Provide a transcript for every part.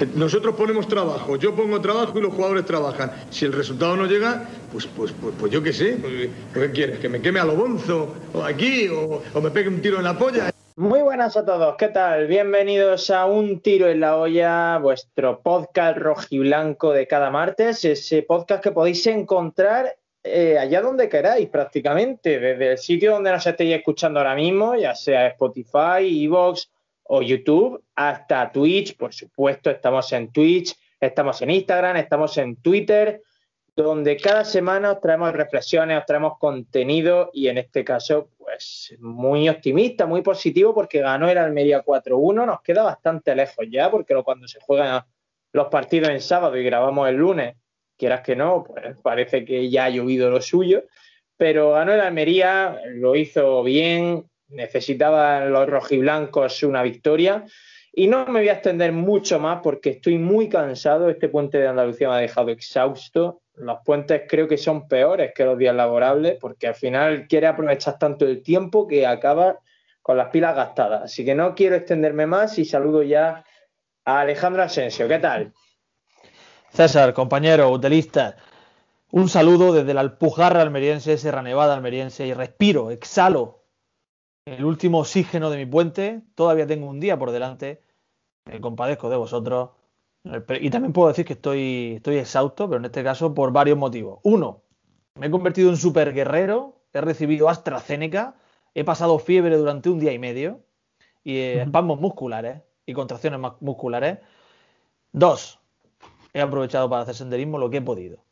Nosotros ponemos trabajo, yo pongo trabajo y los jugadores trabajan. Si el resultado no llega, pues yo qué sé. ¿Qué quieres? ¿Que me queme a lo bonzo? ¿O aquí? ¿O me pegue un tiro en la polla? Muy buenas a todos, ¿qué tal? Bienvenidos a Un Tiro en la Olla, vuestro podcast rojiblanco de cada martes, ese podcast que podéis encontrar allá donde queráis prácticamente, desde el sitio donde nos estéis escuchando ahora mismo, ya sea Spotify, iVoox o YouTube, hasta Twitch, por supuesto, estamos en Twitch, estamos en Instagram, estamos en Twitter, donde cada semana os traemos reflexiones, os traemos contenido y en este caso, pues muy optimista, muy positivo porque ganó el Almería 4-1, nos queda bastante lejos ya porque cuando se juegan los partidos en sábado y grabamos el lunes, quieras que no, pues parece que ya ha llovido lo suyo, pero ganó el Almería, lo hizo bien, necesitaban los rojiblancos una victoria. Y no me voy a extender mucho más porque estoy muy cansado. Este puente de Andalucía me ha dejado exhausto. Los puentes creo que son peores que los días laborables porque al final quieres aprovechar tanto el tiempo que acabas con las pilas gastadas. Así que no quiero extenderme más y saludo ya a Alejandro Asensio. ¿Qué tal? César, compañero, utelista, un saludo desde la Alpujarra almeriense, Sierra Nevada almeriense y respiro, exhalo el último oxígeno de mi puente. Todavía tengo un día por delante. Me compadezco de vosotros. Y también puedo decir que estoy exhausto, pero en este caso por varios motivos. Uno, me he convertido en super guerrero. He recibido AstraZeneca. He pasado fiebre durante un día y medio. Y espasmos musculares y contracciones musculares. Dos, he aprovechado para hacer senderismo lo que he podido.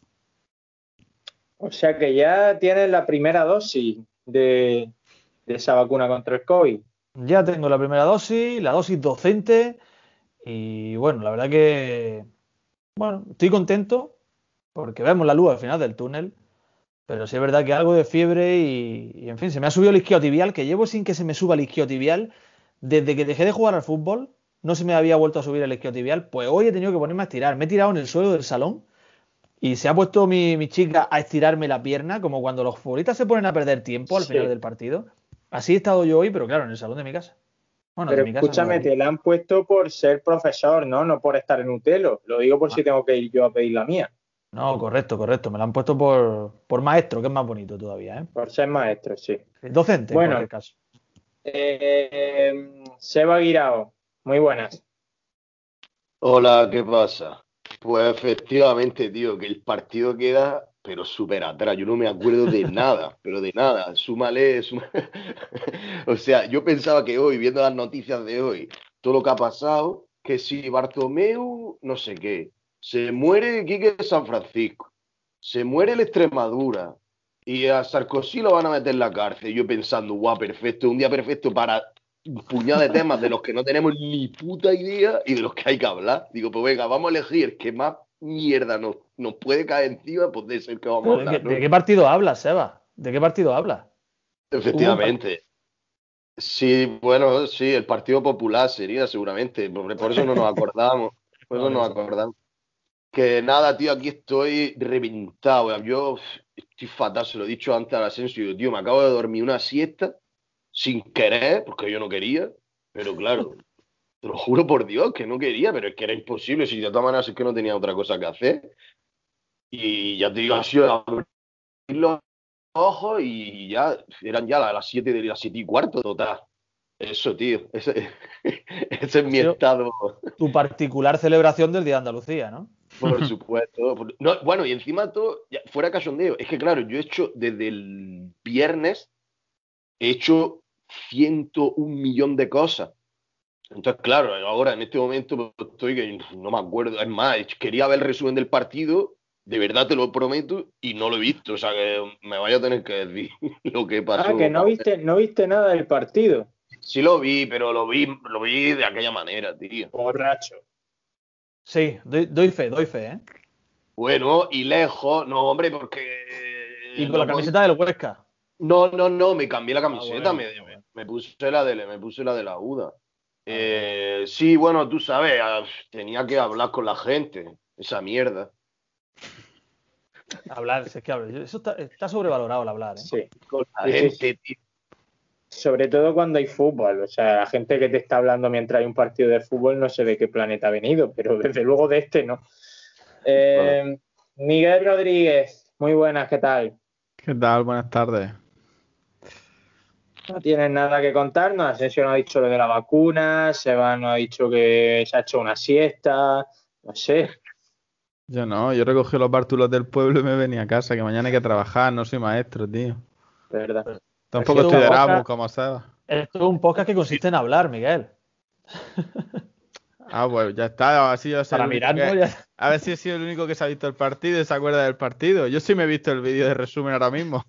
O sea que ya tienes la primera dosis de esa vacuna contra el COVID. Ya tengo la primera dosis, la dosis docente. Y bueno, la verdad que estoy contento porque vemos la luz al final del túnel. Pero sí es verdad que algo de fiebre y en fin, se me ha subido el isquiotibial, que llevo sin que se me suba el isquiotibial. Desde que dejé de jugar al fútbol, no se me había vuelto a subir el isquiotibial. Pues hoy he tenido que ponerme a estirar. Me he tirado en el suelo del salón y se ha puesto mi chica a estirarme la pierna, como cuando los futbolistas se ponen a perder tiempo al final del partido. Así he estado yo hoy, pero claro, en el salón de mi casa. Bueno, pero de mi casa, escúchame, te la han puesto por ser profesor, ¿no? No por estar en Utelo. Lo digo por si tengo que ir yo a pedir la mía. No, correcto. Me la han puesto por maestro, que es más bonito todavía, ¿eh? Por ser maestro, sí. Docente, bueno, en cualquier caso. Seba Guirao, muy buenas. Hola, ¿qué pasa? Pues efectivamente, tío, que el partido queda, pero súper atrás. Yo no me acuerdo de nada, pero de nada. Súmale. O sea, yo pensaba que hoy, viendo las noticias de hoy, todo lo que ha pasado, que si Bartomeu, no sé qué, se muere Quique San Francisco, se muere el Extremadura, y a Sarkozy lo van a meter en la cárcel. Yo pensando, guau, perfecto, un día perfecto para un puñado de temas de los que no tenemos ni puta idea y de los que hay que hablar. Digo, pues venga, vamos a elegir el que más mierda nos puede caer encima, pues de ese que vamos a hablar, ¿no? ¿De qué partido hablas, Seba? ¿De qué partido hablas? Efectivamente. Sí, bueno, sí, el Partido Popular sería seguramente, por eso no nos acordamos, por eso no nos acordamos. Que nada, tío, aquí estoy reventado. Yo estoy fatal, se lo he dicho antes al Asensio, tío, me acabo de dormir una siesta sin querer, porque yo no quería, pero claro, te lo juro por Dios que no quería, pero es que era imposible, si de todas maneras es que no tenía otra cosa que hacer. Y ya te digo, ha sido abrir los ojos y ya eran ya las 7 y cuarto, total. Eso, tío, ese es mi estado. Tu particular celebración del Día de Andalucía, ¿no? Por supuesto. No, bueno, y encima todo, ya, fuera cachondeo, es que claro, yo he hecho desde el viernes, he hecho 101 millón de cosas. Entonces, claro, ahora en este momento estoy que no me acuerdo. Es más, quería ver el resumen del partido, de verdad te lo prometo, y no lo he visto. O sea, que me vaya a tener que decir lo que pasó. Ah, que no viste nada del partido. Sí lo vi, pero lo vi de aquella manera, tío. Borracho. Sí, doy fe, ¿eh? Bueno, y lejos, no, hombre, porque... ¿Y con la camiseta del Huesca? No, me cambié la camiseta, bueno. me puse la de la UDA. Sí, bueno, tú sabes, tenía que hablar con la gente, esa mierda. Hablar, es que hablar. Eso está sobrevalorado el hablar, ¿eh? Sí. Con la gente, tío. Sobre todo cuando hay fútbol. O sea, la gente que te está hablando mientras hay un partido de fútbol no sé de qué planeta ha venido, pero desde luego de este no. Miguel Rodríguez, muy buenas, ¿qué tal? ¿Qué tal? Buenas tardes. No tienes nada que contarnos. Asensio no ha dicho lo de la vacuna, Seba no ha dicho que se ha hecho una siesta, no sé. Yo no, yo recogí los bártulos del pueblo y me venía a casa, que mañana hay que trabajar, no soy maestro, tío. De verdad. Tampoco estoy de Erasmus, como Seba. Esto es un podcast que consiste en hablar, Miguel. Ah, pues ya está, así yo sé. Para mirarnos ya. A ver si he sido el único que se ha visto el partido y se acuerda del partido. Yo sí me he visto el vídeo de resumen ahora mismo.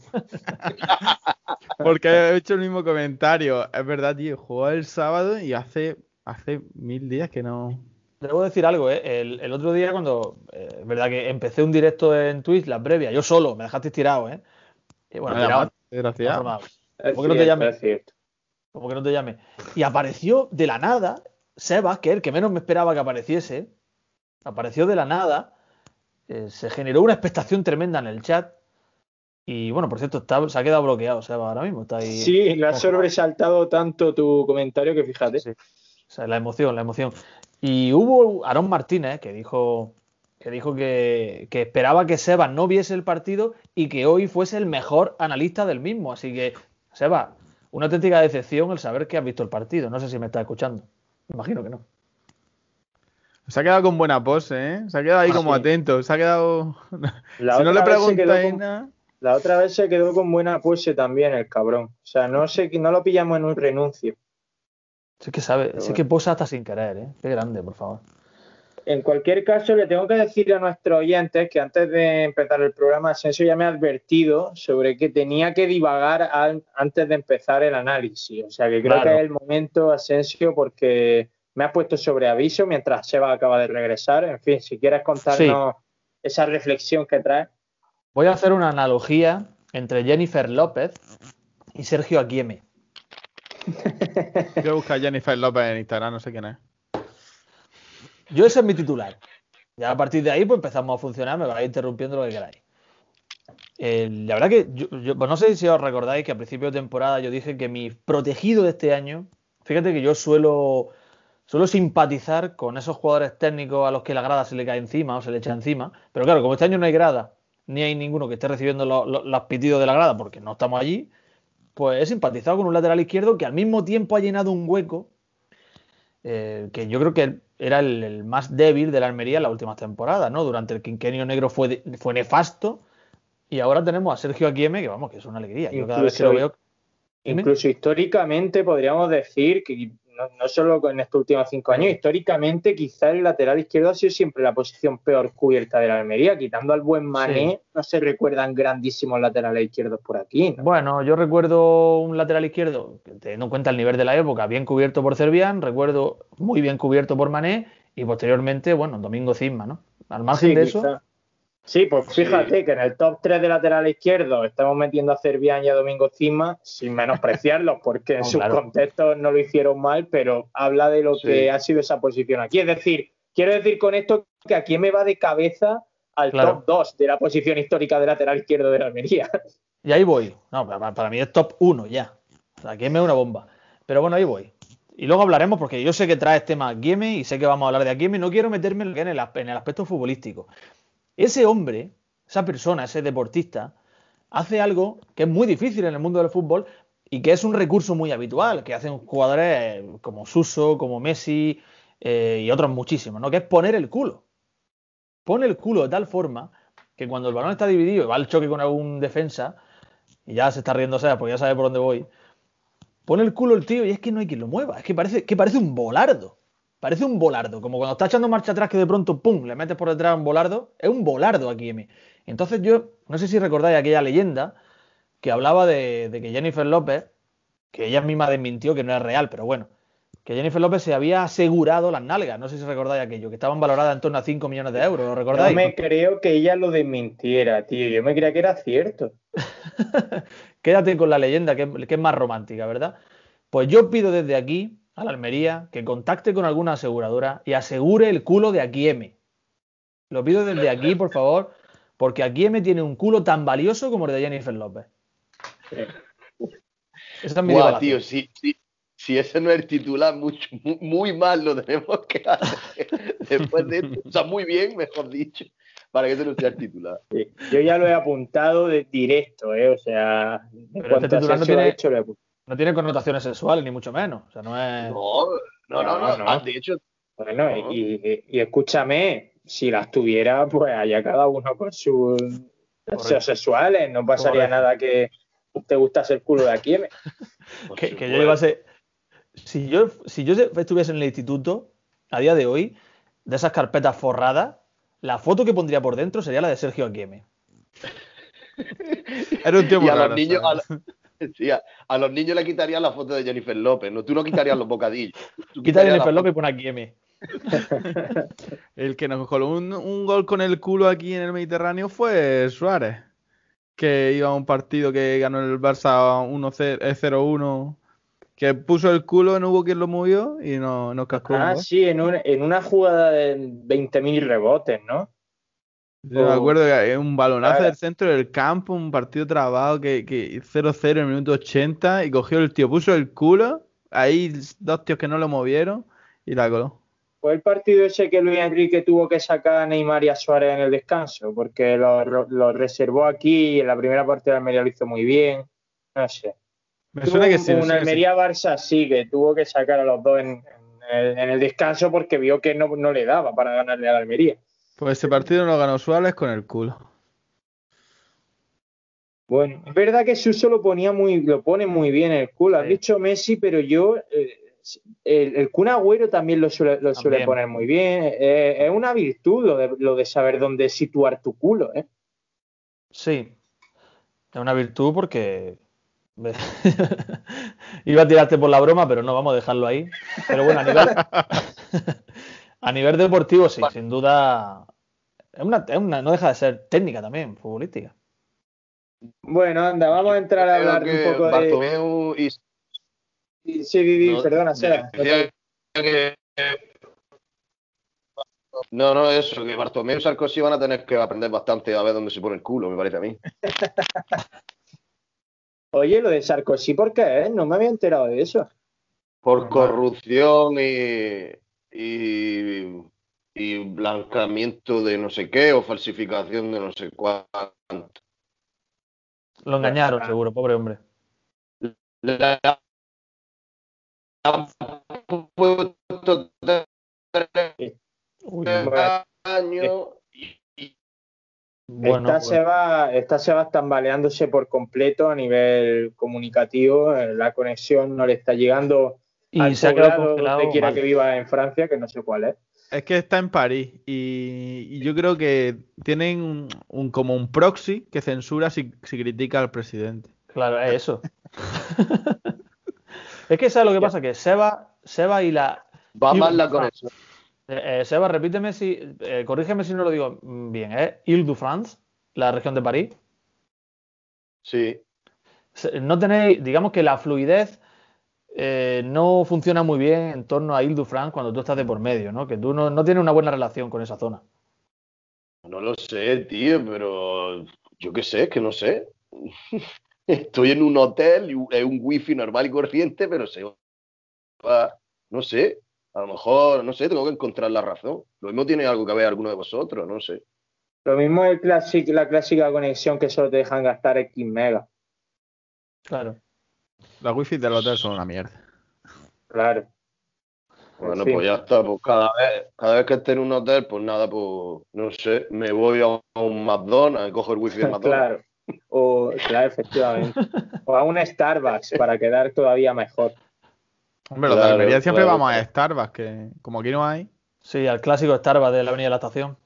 Porque he hecho el mismo comentario. Es verdad, tío, jugó el sábado y hace 1000 días que no. Debo decir algo, ¿eh? El otro día cuando, es verdad que empecé un directo en Twitch, la previa, yo solo, me dejaste tirado, ¿eh? Y bueno, tirado. Gracias. ¿Cómo que no te llame? ¿Cómo que no te llame? Y apareció de la nada, Sebas, que es el que menos me esperaba que apareciese, apareció de la nada, se generó una expectación tremenda en el chat. Y bueno, por cierto, se ha quedado bloqueado, Sebas, ahora mismo. Está ahí. Sí, le ha sobresaltado tanto tu comentario que fíjate. Sí. O sea, la emoción. Y hubo Aarón Martínez que dijo que esperaba que Sebas no viese el partido y que hoy fuese el mejor analista del mismo. Así que, Sebas, una auténtica decepción el saber que has visto el partido. No sé si me estás escuchando. Imagino que no. Se ha quedado con buena pose, ¿eh? Se ha quedado ahí como atento. Se ha quedado. Si no le preguntáis nada. La otra vez se quedó con buena pose también el cabrón. O sea, no lo pillamos en un renuncio. Sí que sabe, sí que posa hasta sin querer, ¿eh? Qué grande, por favor. En cualquier caso, le tengo que decir a nuestros oyentes que antes de empezar el programa, Asensio ya me ha advertido sobre que tenía que divagar antes de empezar el análisis. O sea, que creo que es el momento, Asensio, porque me has puesto sobre aviso mientras Seba acaba de regresar. En fin, si quieres contarnos esa reflexión que traes. Voy a hacer una analogía entre Jennifer López y Sergio Aguieme. Voy a buscar a Jennifer López en Instagram, no sé quién es. Yo ese es mi titular. Ya a partir de ahí pues empezamos a funcionar, me vais interrumpiendo lo que queráis. La verdad que yo pues no sé si os recordáis que a principio de temporada yo dije que mi protegido de este año, fíjate que yo suelo simpatizar con esos jugadores técnicos a los que la grada se le cae encima o se le echa encima, pero claro, como este año no hay grada, ni hay ninguno que esté recibiendo los pitidos de la grada porque no estamos allí, pues he simpatizado con un lateral izquierdo que al mismo tiempo ha llenado un hueco que yo creo que era el más débil de la Almería en las últimas temporadas, ¿no? Durante el quinquenio negro fue nefasto y ahora tenemos a Sergio Aguieme, que vamos, que es una alegría. Yo cada vez que lo veo... Incluso históricamente podríamos decir que no solo en estos últimos 5 años, históricamente quizá el lateral izquierdo ha sido siempre la posición peor cubierta de la Almería, quitando al buen Mané, no se recuerdan grandísimos laterales izquierdos por aquí, ¿no? Bueno, yo recuerdo un lateral izquierdo, teniendo en cuenta el nivel de la época, bien cubierto por Cervián, recuerdo muy bien cubierto por Mané y posteriormente, bueno, Domingo Cisma, ¿no? Al margen de eso... Sí, pues fíjate que en el top 3 de lateral izquierdo estamos metiendo a Cervián y a Domingo Cisma sin menospreciarlos porque en sus contextos no lo hicieron mal, pero habla de lo que ha sido esa posición aquí. Es decir, quiero decir con esto que aquí me va de cabeza al top 2 de la posición histórica de lateral izquierdo de la Almería. Y ahí voy. No, para mí es top 1 ya. O sea, Aguieme es una bomba. Pero bueno, ahí voy. Y luego hablaremos porque yo sé que traes tema Aguieme y sé que vamos a hablar de Aguieme. No quiero meterme en el aspecto futbolístico. Ese hombre, esa persona, ese deportista, hace algo que es muy difícil en el mundo del fútbol y que es un recurso muy habitual, que hacen jugadores como Suso, como Messi y otros muchísimos, ¿no? Que es poner el culo. Pone el culo de tal forma que cuando el balón está dividido y va al choque con algún defensa, y ya se está riendo, ¿sabes? Porque ya sabe por dónde voy, pone el culo el tío y es que no hay quien lo mueva, es que parece un volardo. Parece un volardo, como cuando está echando marcha atrás que de pronto, ¡pum!, le metes por detrás a un volardo. Es un volardo aquí. Entonces yo, no sé si recordáis aquella leyenda que hablaba de que Jennifer López, que ella misma desmintió que no es real, pero bueno, que Jennifer López se había asegurado las nalgas. No sé si recordáis aquello, que estaban valoradas en torno a 5 millones de euros, ¿lo recordáis? No me creo que ella lo desmintiera, tío. Yo me creía que era cierto. Quédate con la leyenda, que es más romántica, ¿verdad? Pues yo pido desde aquí a la Almería que contacte con alguna aseguradora y asegure el culo de Aguieme. Lo pido desde aquí, por favor, porque Aguieme tiene un culo tan valioso como el de Jennifer López. Esa es mi Buah, divagación. tío, si ese no es el titular, muy mal lo tenemos que hacer después de esto. O sea, muy bien, mejor dicho, para que ese no sea el titular. Sí, yo ya lo he apuntado de directo, o sea, en Pero cuanto este a titular Asensio lo ha hecho, lo he apuntado. no tiene connotaciones sexuales, ni mucho menos. O sea, no es. No. No. De hecho, Bueno, no. y escúchame, si las tuviera, pues allá cada uno con sus deseos sexuales, no pasaría Correcto. nada que te gustase el culo de aquí. Que yo llevase. Si yo estuviese en el instituto, a día de hoy, de esas carpetas forradas, la foto que pondría por dentro sería la de Sergio Aguirre. Era un tío muy Y a los raro, niños, ¿sabes? sí, a los niños le quitarían la foto de Jennifer López, ¿no? Tú no quitarías los bocadillos. Tú Quita a quitarías Jennifer la López y foto. pon Aguirre. El que nos coló un gol con el culo aquí en el Mediterráneo fue Suárez, que iba a un partido que ganó el Barça 0-1, que puso el culo, no hubo quien lo movió y nos cascó un Ah, gol. sí, en una jugada de 20.000 rebotes, ¿no? Yo me acuerdo que es un balonazo Claro. del centro del campo, un partido trabado que 0-0 en el minuto 80 y cogió el tío, puso el culo, ahí dos tíos que no lo movieron y la coló. Fue el partido ese que Luis Enrique tuvo que sacar a Neymar y a Suárez en el descanso, porque lo reservó aquí y en la primera parte de Almería lo hizo muy bien. No sé. Me Tuvo suena que sí, me un suena que sí. Almería-Barça sí, que tuvo que sacar a los dos en el descanso porque vio que no le daba para ganarle a la Almería. Pues ese partido lo ganó Suárez con el culo. Bueno, es verdad que Suso lo pone muy bien el culo. Has Sí. dicho Messi, pero yo el Kun Agüero también lo suele También. poner muy bien. Es una virtud lo de saber dónde situar tu culo, ¿eh? Sí. Es una virtud porque. Iba a tirarte por la broma, pero no, vamos a dejarlo ahí. Pero bueno, a nivel deportivo, sí, sin duda. No deja de ser técnica también, futbolística. Bueno, anda, vamos a entrar a Creo hablar un que poco de. Bartomeu Sí, no, perdona, Sara. decía que no, eso, que Bartomeu y Sarkozy van a tener que aprender bastante a ver dónde se pone el culo, me parece a mí. Oye, lo de Sarkozy, ¿por qué? No me había enterado de eso. Por corrupción y blanqueamiento de no sé qué o falsificación de no sé cuánto. Lo engañaron, seguro, pobre hombre. Le han puesto Uy, años bueno, Esta se va tambaleándose por completo a nivel comunicativo. La conexión no le está llegando al y se ha quedado poblado donde congelado quiera mal. que viva en Francia, que no sé cuál es. Es que está en París y yo creo que tienen como un proxy que censura si critica al presidente. Claro, es eso. Es que ¿sabes lo que pasa? Que Seba y la. va mal la conexión. Seba, repíteme corrígeme si no lo digo bien, ¿eh? Ile-de-France, la región de París. Sí. No tenéis, digamos que la fluidez no funciona muy bien en torno a Ile-de-France cuando tú estás de por medio, ¿no? Que tú no tienes una buena relación con esa zona. No lo sé, tío, pero yo qué sé, es que no sé. Estoy en un hotel y hay un wifi normal y corriente, pero se va, no sé, a lo mejor, no sé, tengo que encontrar la razón. Lo mismo tiene algo que ver alguno de vosotros, no sé. Lo mismo es la clásica conexión que solo te dejan gastar X megas. Claro. Las wifi del hotel son una mierda. Claro. Bueno, En fin. pues ya está, pues cada vez que esté en un hotel, pues nada, pues no sé, me voy a un McDonald's, cojo el wifi del McDonald's. Claro, efectivamente. O a un Starbucks para quedar todavía mejor. Hombre, los de Almería siempre claro. vamos a Starbucks, que como aquí no hay. Sí, al clásico Starbucks de la Avenida de la Estación.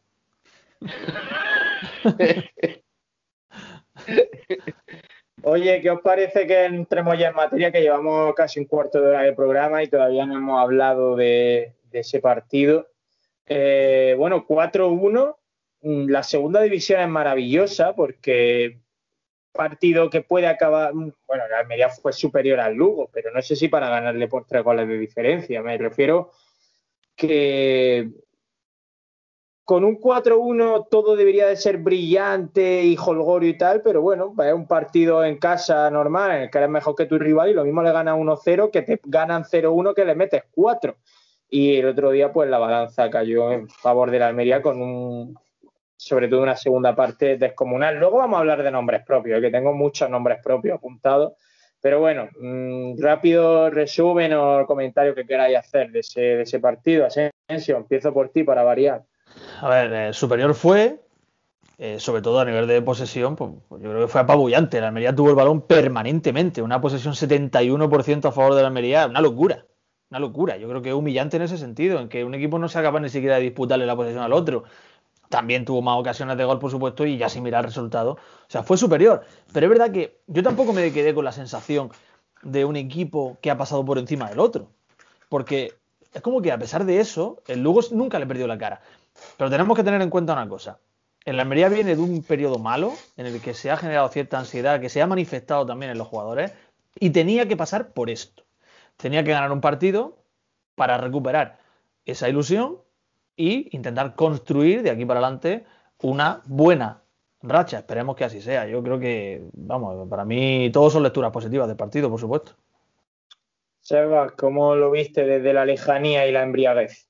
Oye, ¿qué os parece que entremos ya en materia? Que llevamos casi un cuarto de hora de programa y todavía no hemos hablado de ese partido. Bueno, 4-1. La segunda división es maravillosa porque partido que puede acabar. Bueno, la Almería fue superior al Lugo, pero no sé si para ganarle por 3 goles de diferencia. Me refiero que con un 4-1 todo debería de ser brillante y jolgorio y tal, pero bueno, es un partido en casa normal en el que eres mejor que tu rival y lo mismo le ganas 1-0 que te ganan 0-1 que le metes 4. Y el otro día pues la balanza cayó en favor de la Almería con sobre todo una segunda parte descomunal. Luego vamos a hablar de nombres propios, que tengo muchos nombres propios apuntados. Pero bueno, rápido resumen o comentario que queráis hacer de ese partido. Asensio, empiezo por ti para variar. A ver, superior fue, sobre todo a nivel de posesión, pues yo creo que fue apabullante. La Almería tuvo el balón permanentemente, una posesión 71% a favor de la Almería, una locura. Una locura. Yo creo que es humillante en ese sentido, en que un equipo no sea capaz ni siquiera de disputarle la posesión al otro. También tuvo más ocasiones de gol, por supuesto, y ya sin mirar el resultado. O sea, fue superior. Pero es verdad que yo tampoco me quedé con la sensación de un equipo que ha pasado por encima del otro. Porque es como que a pesar de eso, el Lugo nunca le perdió la cara. Pero tenemos que tener en cuenta una cosa. El Almería viene de un periodo malo, en el que se ha generado cierta ansiedad, que se ha manifestado también en los jugadores, y tenía que pasar por esto. Tenía que ganar un partido para recuperar esa ilusión y intentar construir de aquí para adelante una buena racha. Esperemos que así sea. Yo creo que, vamos, para mí todos son lecturas positivas del partido, por supuesto. Sebas, ¿cómo lo viste desde la lejanía y la embriaguez?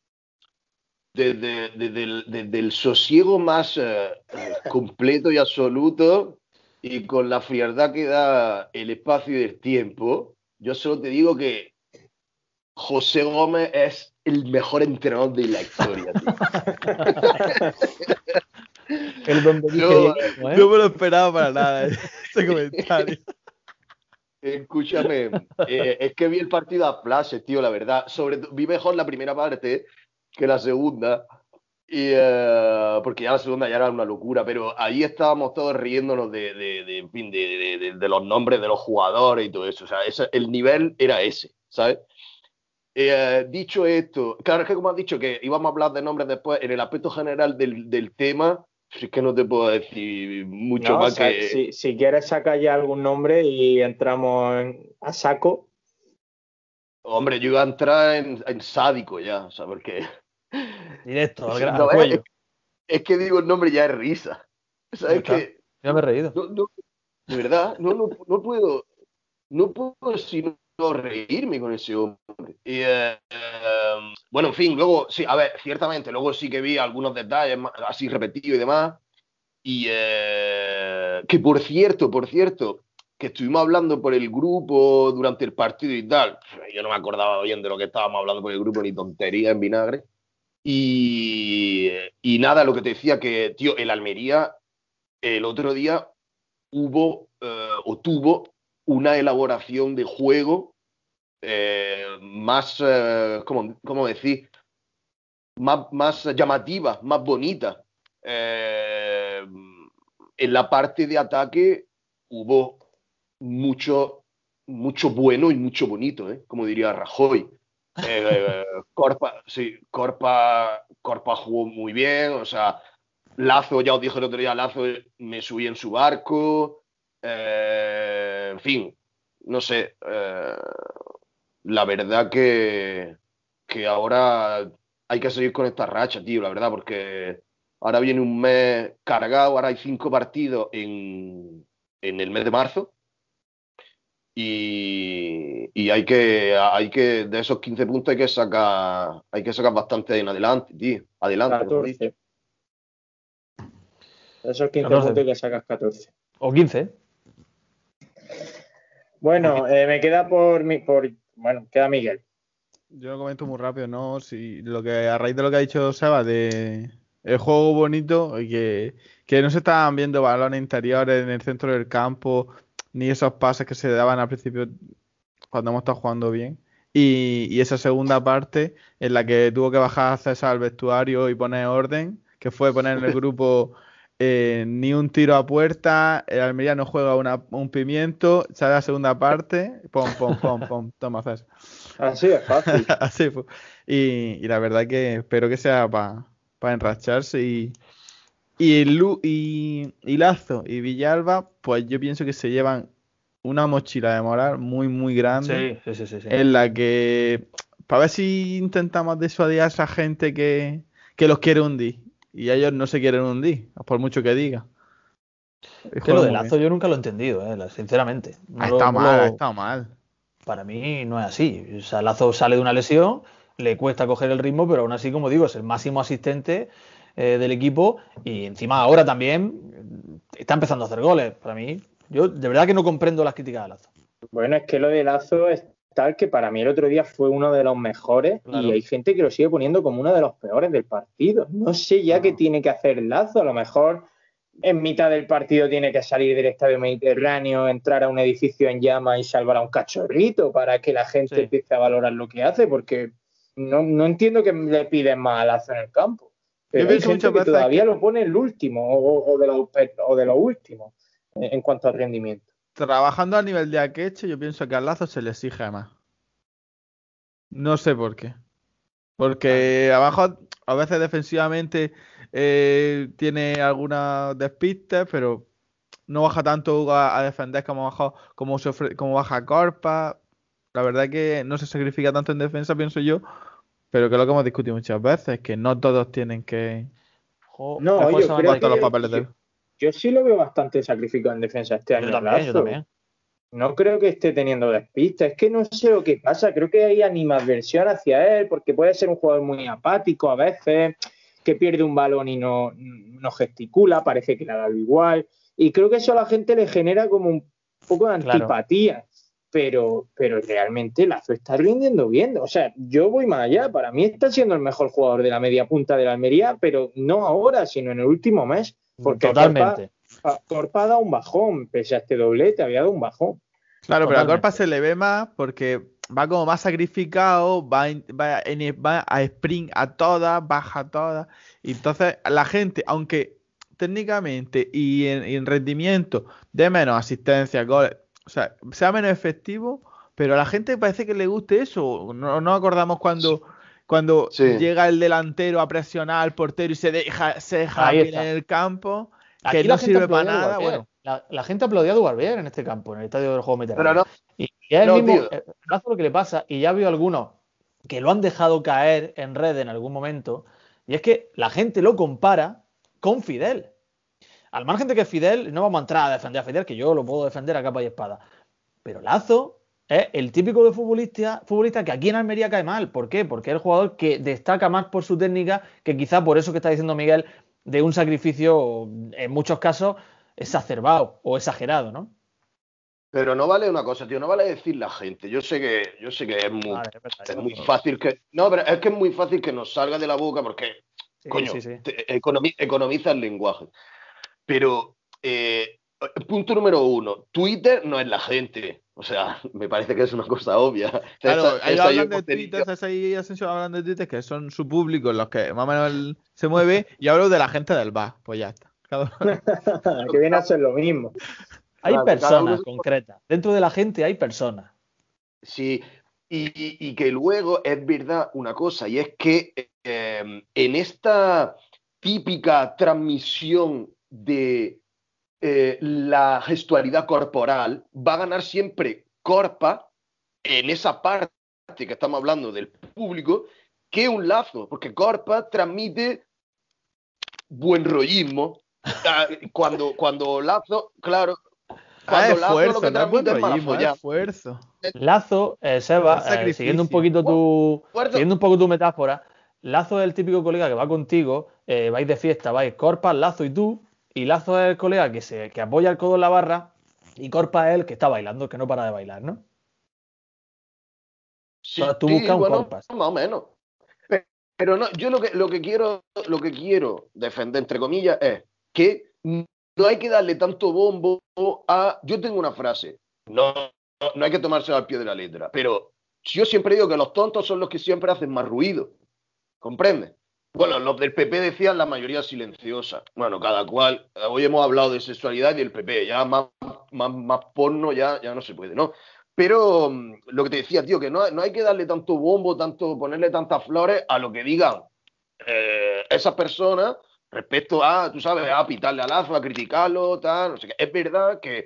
Desde el sosiego más completo y absoluto y con la frialdad que da el espacio y el tiempo, yo solo te digo que José Gómez es el mejor entrenador de la historia, tío. El donde dije Diego, no me lo esperaba para nada ese comentario. Escúchame, es que vi el partido a placer, tío, la verdad. Vi mejor la primera parte que la segunda, porque ya la segunda ya era una locura, pero ahí estábamos todos riéndonos de los nombres de los jugadores y todo eso. O sea, el nivel era ese, ¿sabes? Dicho esto, claro, es que como has dicho que íbamos a hablar de nombres después, en el aspecto general del tema, es que no te puedo decir mucho más que... Si quieres sacar ya algún nombre y entramos a saco. Hombre, yo iba a entrar en sádico ya, o sea, porque... Directo, al cuello. Es que digo el nombre ya es risa. ¿Sabes qué? Ya me he reído. De verdad, no puedo sino reírme con ese hombre. Y, bueno, en fin, luego, sí, a ver, ciertamente, luego sí que vi algunos detalles así repetidos y demás. Y que por cierto, que estuvimos hablando por el grupo durante el partido y tal. Yo no me acordaba bien de lo que estábamos hablando por el grupo, ni tontería en vinagre. Y nada, lo que te decía que, tío, el Almería el otro día tuvo una elaboración de juego más, ¿cómo decir? Más llamativa, más bonita. En la parte de ataque hubo mucho bueno y mucho bonito, como diría Rajoy. Corpa jugó muy bien, o sea, Lazo, ya os dije el otro día, Lazo me subí en su barco, en fin, no sé, la verdad que ahora hay que seguir con esta racha, tío, la verdad, porque ahora viene un mes cargado, ahora hay 5 partidos en el mes de marzo. Y hay que de esos 15 puntos hay que sacar bastante en adelante, tío. Adelante, 14. De esos 15 14. puntos hay que sacas 14. O 15. Bueno, me queda queda Miguel. Yo lo comento muy rápido, ¿no? Si a raíz de lo que ha dicho Seba, de el juego bonito, y que no se estaban viendo balones interiores en el centro del campo, ni esos pases que se daban al principio cuando hemos estado jugando bien. Y esa segunda parte en la que tuvo que bajar César al vestuario y poner orden, que fue poner en el grupo ni un tiro a puerta, el Almería no juega un pimiento, sale la segunda parte, pom, toma César. Así es fácil. Así fue. Y la verdad que espero que sea para enracharse y Lazo y Villalba, pues yo pienso que se llevan una mochila de moral muy, muy grande. Sí. En la que, para ver si intentamos disuadir a esa gente que los quiere hundir. y ellos no se quieren hundir, por mucho que diga. Es que lo de Lazo yo nunca lo he entendido, sinceramente. Ha estado mal. Para mí no es así. O sea, Lazo sale de una lesión, le cuesta coger el ritmo, pero aún así, como digo, es el máximo asistente del equipo y encima ahora también está empezando a hacer goles. Para mí, yo de verdad que no comprendo las críticas de Lazo. Bueno, es que lo de Lazo es tal que para mí el otro día fue uno de los mejores, claro. Y hay gente que lo sigue poniendo como uno de los peores del partido. No sé ya qué tiene que hacer Lazo, a lo mejor en mitad del partido tiene que salir del Estadio Mediterráneo, entrar a un edificio en llamas y salvar a un cachorrito para que la gente empiece a valorar lo que hace, porque no entiendo que le piden más a Lazo en el campo. Pero hay gente que todavía lo pone el último o de los últimos en cuanto al rendimiento. Trabajando a nivel de Akeche, yo pienso que a Lazo se le exige más. No sé por qué. Porque abajo, a veces defensivamente tiene algunas despistes, pero no baja tanto a defender como baja Corpa. La verdad es que no se sacrifica tanto en defensa, pienso yo, pero que es lo que hemos discutido muchas veces, que no todos tienen que... No, yo creo que los papeles yo sí lo veo bastante sacrificado en defensa este año. Yo también. No creo que esté teniendo despistas. Es que no sé lo que pasa. Creo que hay animadversión hacia él, porque puede ser un jugador muy apático a veces, que pierde un balón y no gesticula, parece que le ha dado igual. Y creo que eso a la gente le genera como un poco de antipatía. Claro. Pero realmente Lazo está rindiendo bien. O sea, yo voy más allá. Para mí está siendo el mejor jugador de la media punta de la Almería, pero no ahora, sino en el último mes. Porque totalmente. Corpa ha dado un bajón, pese a este doblete, había dado un bajón. Claro, pero a Corpa se le ve más porque va como más sacrificado, va a sprint a todas, baja a todas. Y entonces la gente, aunque técnicamente y en rendimiento de menos asistencia, goles, o sea, sea menos efectivo, pero a la gente parece que le guste eso. No acordamos cuando llega el delantero a presionar al portero y se deja bien en el campo, que aquí no sirve para nada. Bueno, la gente aplaudía a Dubarbier en este campo, en el estadio del juego mediterráneo. Pero no, y es el mismo brazo lo que le pasa, y ya veo algunos que lo han dejado caer en red en algún momento, y es que la gente lo compara con Fidel. Al margen de que Fidel, no vamos a entrar a defender a Fidel, que yo lo puedo defender a capa y espada, pero Lazo es el típico de futbolista que aquí en Almería cae mal. ¿Por qué? Porque es el jugador que destaca más por su técnica, que quizá por eso que está diciendo Miguel, de un sacrificio en muchos casos exacerbado o exagerado, ¿no? Pero no vale una cosa, tío, no vale decir la gente. Yo sé que es muy fácil que... No, pero es que es muy fácil que nos salga de la boca porque, economiza el lenguaje. Pero, punto número 1, Twitter no es la gente. O sea, me parece que es una cosa obvia. Claro, ellos hablan de Twitter, y Asensio hablan de Twitter, que son su público, los que más o menos se mueve, y hablo de la gente del bar, pues ya está. Que viene a ser lo mismo. Hay personas concretas. Dentro de la gente hay personas. Sí, y que luego es verdad una cosa, y es que en esta típica transmisión de la gestualidad corporal va a ganar siempre Corpa en esa parte que estamos hablando del público que un Lazo, porque Corpa transmite buen rollismo. Cuando Lazo, claro, cuando Lazo esfuerzo, lo que transmite es mala esfuerzo. Lazo, Seba, siguiendo un poco tu metáfora, Lazo es el típico colega que va contigo, vais de fiesta, vais Corpa, Lazo y tú, y Lazo es el colega que apoya el codo en la barra, y Corpa es el que está bailando, que no para de bailar, ¿no? Sí, tú buscas un Corpa. Más o menos. Pero no, yo lo que quiero defender, entre comillas, es que no hay que darle tanto bombo a... Yo tengo una frase, no hay que tomársela al pie de la letra, pero yo siempre digo que los tontos son los que siempre hacen más ruido, ¿comprendes? Bueno, los del PP decían la mayoría silenciosa. Bueno, cada cual, hoy hemos hablado de sexualidad y del PP, ya más porno ya no se puede, ¿no? Pero lo que te decía, tío, que no hay que darle tanto bombo, ponerle tantas flores a lo que digan esas personas respecto a, tú sabes, a pitarle a Lazo, a criticarlo, tal, no sé qué. Es verdad que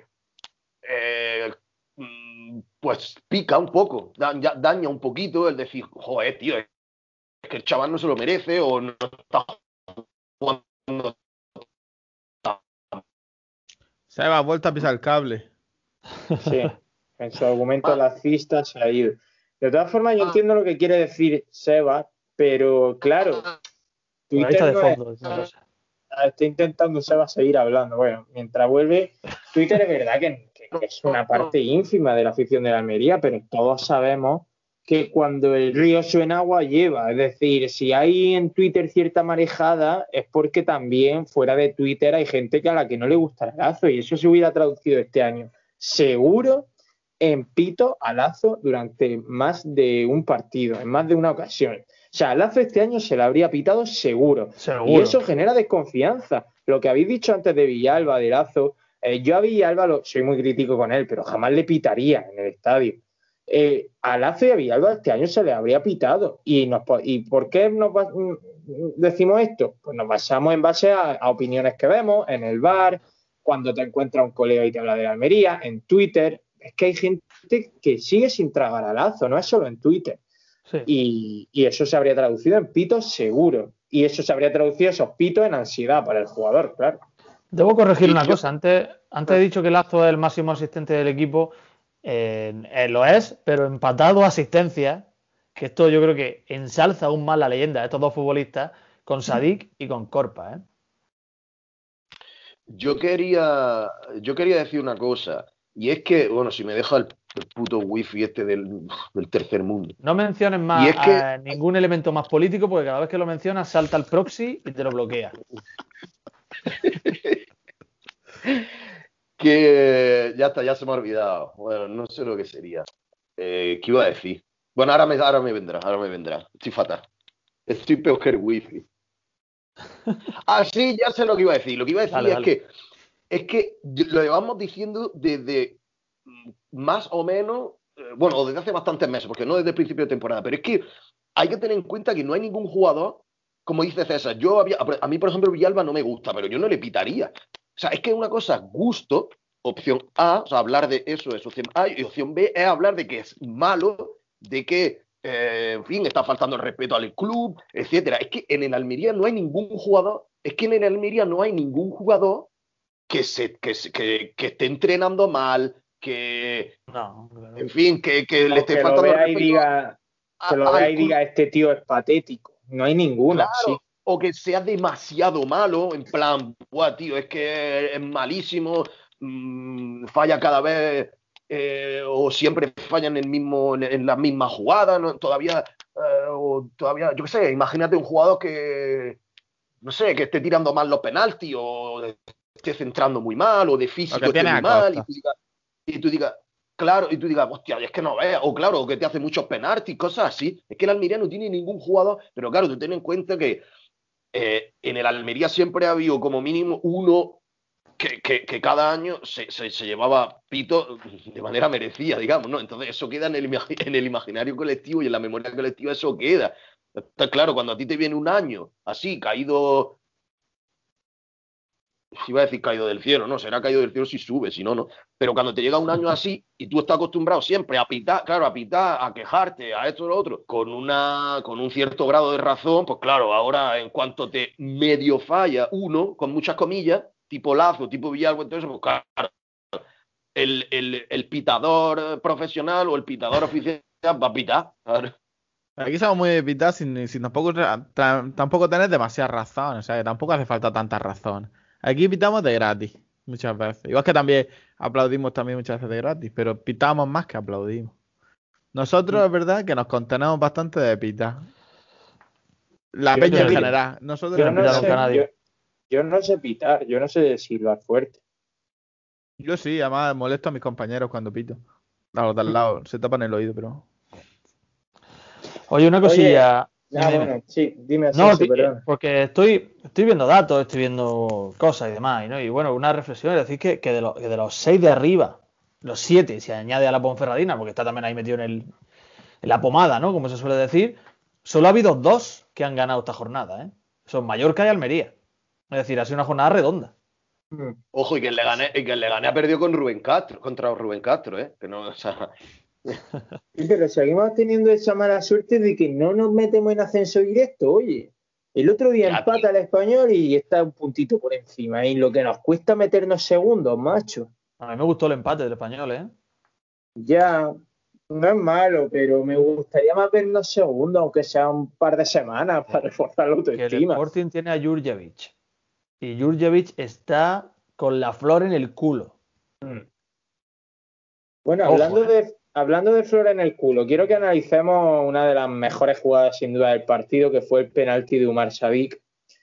pues pica un poco, daña un poquito el decir, joder, tío, es que el chaval no se lo merece o no está jugando Seba, ha vuelto a pisar el cable. Sí, en su argumento alacista se ha ido. De todas formas, yo entiendo lo que quiere decir Seba, pero claro, Por ahí está Twitter de no fondo. Es una cosa. está intentando Seba seguir hablando. Bueno, mientras vuelve, Twitter es verdad que es una parte ínfima de la afición de la Almería, pero todos sabemos que cuando el río suena agua lleva. Es decir, si hay en Twitter cierta marejada, es porque también fuera de Twitter hay gente a la que no le gusta el Lazo, y eso se hubiera traducido este año seguro en pito a Lazo durante más de un partido, en más de una ocasión. O sea, a Lazo este año se le habría pitado seguro. Y eso genera desconfianza. Lo que habéis dicho antes de Villalba, de Lazo, yo a Villalba soy muy crítico con él, pero jamás le pitaría en el estadio. A Lazo y a Villalba este año se le habría pitado. ¿Y por qué decimos esto? Pues nos basamos en base a opiniones que vemos en el bar, cuando te encuentras un colega y te habla de la Almería, en Twitter. Es que hay gente que sigue sin tragar a Lazo, no es solo en Twitter. Sí. Y eso se habría traducido en pitos seguro. Y eso se habría traducido, esos pitos, en ansiedad para el jugador, claro. Debo corregir una cosa. Antes he dicho que Lazo es el máximo asistente del equipo. Lo es, pero empatado a asistencia, que esto yo creo que ensalza aún más la leyenda de estos dos futbolistas, con Sadik y con Corpa, ¿eh? Yo quería decir una cosa, y es que, bueno, si me deja el puto wifi este del tercer mundo. No menciones más ningún elemento más político, porque cada vez que lo mencionas salta el proxy y te lo bloquea. Que ya está, ya se me ha olvidado. Bueno, no sé lo que sería. ¿Qué iba a decir? Bueno, ahora me vendrá. Estoy fatal. Estoy peor que el wifi. Ah, sí, ya sé lo que iba a decir. Lo que iba a decir es que lo llevamos diciendo desde más o menos, bueno, desde hace bastantes meses, porque no desde el principio de temporada, pero es que hay que tener en cuenta que no hay ningún jugador, como dice César, a mí, por ejemplo, Villalba no me gusta, pero yo no le pitaría. O sea, es que es una cosa, gusto, opción A, o sea, hablar de eso es opción A, y opción B es hablar de que es malo, de que, en fin, está faltando el respeto al club, etcétera. Es que en el Almería no hay ningún jugador, que esté entrenando mal, que, no, en fin, que le esté faltando el respeto. Que lo vea y diga, este tío es patético. No hay ninguno, claro, sí. O que sea demasiado malo, en plan, buah, tío, es que es malísimo, falla cada vez, o siempre falla en las mismas jugadas, ¿no? Todavía, yo qué sé, imagínate un jugador que, no sé, que esté tirando mal los penaltis, o esté centrando muy mal, o de físico esté muy mal, y tú digas, claro, y tú digas, hostia, es que no veas, o claro, o que te hace muchos penaltis, cosas así. Es que el Almería no tiene ningún jugador, pero claro, tú ten en cuenta que en el Almería siempre ha habido como mínimo uno que cada año se llevaba pito de manera merecida, digamos, ¿no? Entonces eso queda en el imaginario colectivo y en la memoria colectiva eso queda. Está claro, cuando a ti te viene un año así, caído... Iba a decir caído del cielo, no, será caído del cielo si sube, si no, no. Pero cuando te llega un año así y tú estás acostumbrado siempre a pitar, claro, a quejarte, a esto o lo otro, con un cierto grado de razón, pues claro, ahora en cuanto te medio falla uno, con muchas comillas, tipo Lazo, tipo Villalba, entonces, pues claro, el pitador profesional o el pitador oficial va a pitar, claro. Aquí somos muy de pitar sin tampoco tener demasiadas razones, o sea, tampoco hace falta tanta razón. Aquí pitamos de gratis, muchas veces. Igual que también aplaudimos también muchas veces de gratis, pero pitamos más que aplaudimos. Nosotros es verdad que nos contenemos bastante de pitar. La peña en general. Nosotros yo no sé pitar, yo no sé silbar fuerte. Yo sí, además molesto a mis compañeros cuando pito. A los de al lado, se tapan el oído, pero... Oye, una cosilla... bueno, sí, dime así, no, perdón. Porque estoy viendo datos, estoy viendo cosas y demás, ¿no? Y bueno, una reflexión es decir que de los 6 de arriba, los 7, si añade a la Ponferradina, porque está también ahí metido en la pomada, ¿no? Como se suele decir, solo ha habido 2 que han ganado esta jornada, ¿eh? Son Mallorca y Almería. Es decir, ha sido una jornada redonda. Ojo, y que el Leganés ha perdido contra Rubén Castro, ¿eh? Que no, o sea... Sí, pero seguimos teniendo esa mala suerte de que no nos metemos en ascenso directo, oye. El otro día Ya, empata el Español y está un puntito por encima. Y lo que nos cuesta meternos segundos, macho. A mí me gustó el empate del Español, ¿eh? Ya, no es malo, pero me gustaría más vernos segundos, aunque sea un par de semanas, para reforzar la Que el autoestima. Sporting tiene a Jurjevic. Y Jurjevic está con la flor en el culo. Bueno, Ojo, hablando de flor en el culo, quiero que analicemos una de las mejores jugadas sin duda del partido, que fue el penalti de Umar Sadik,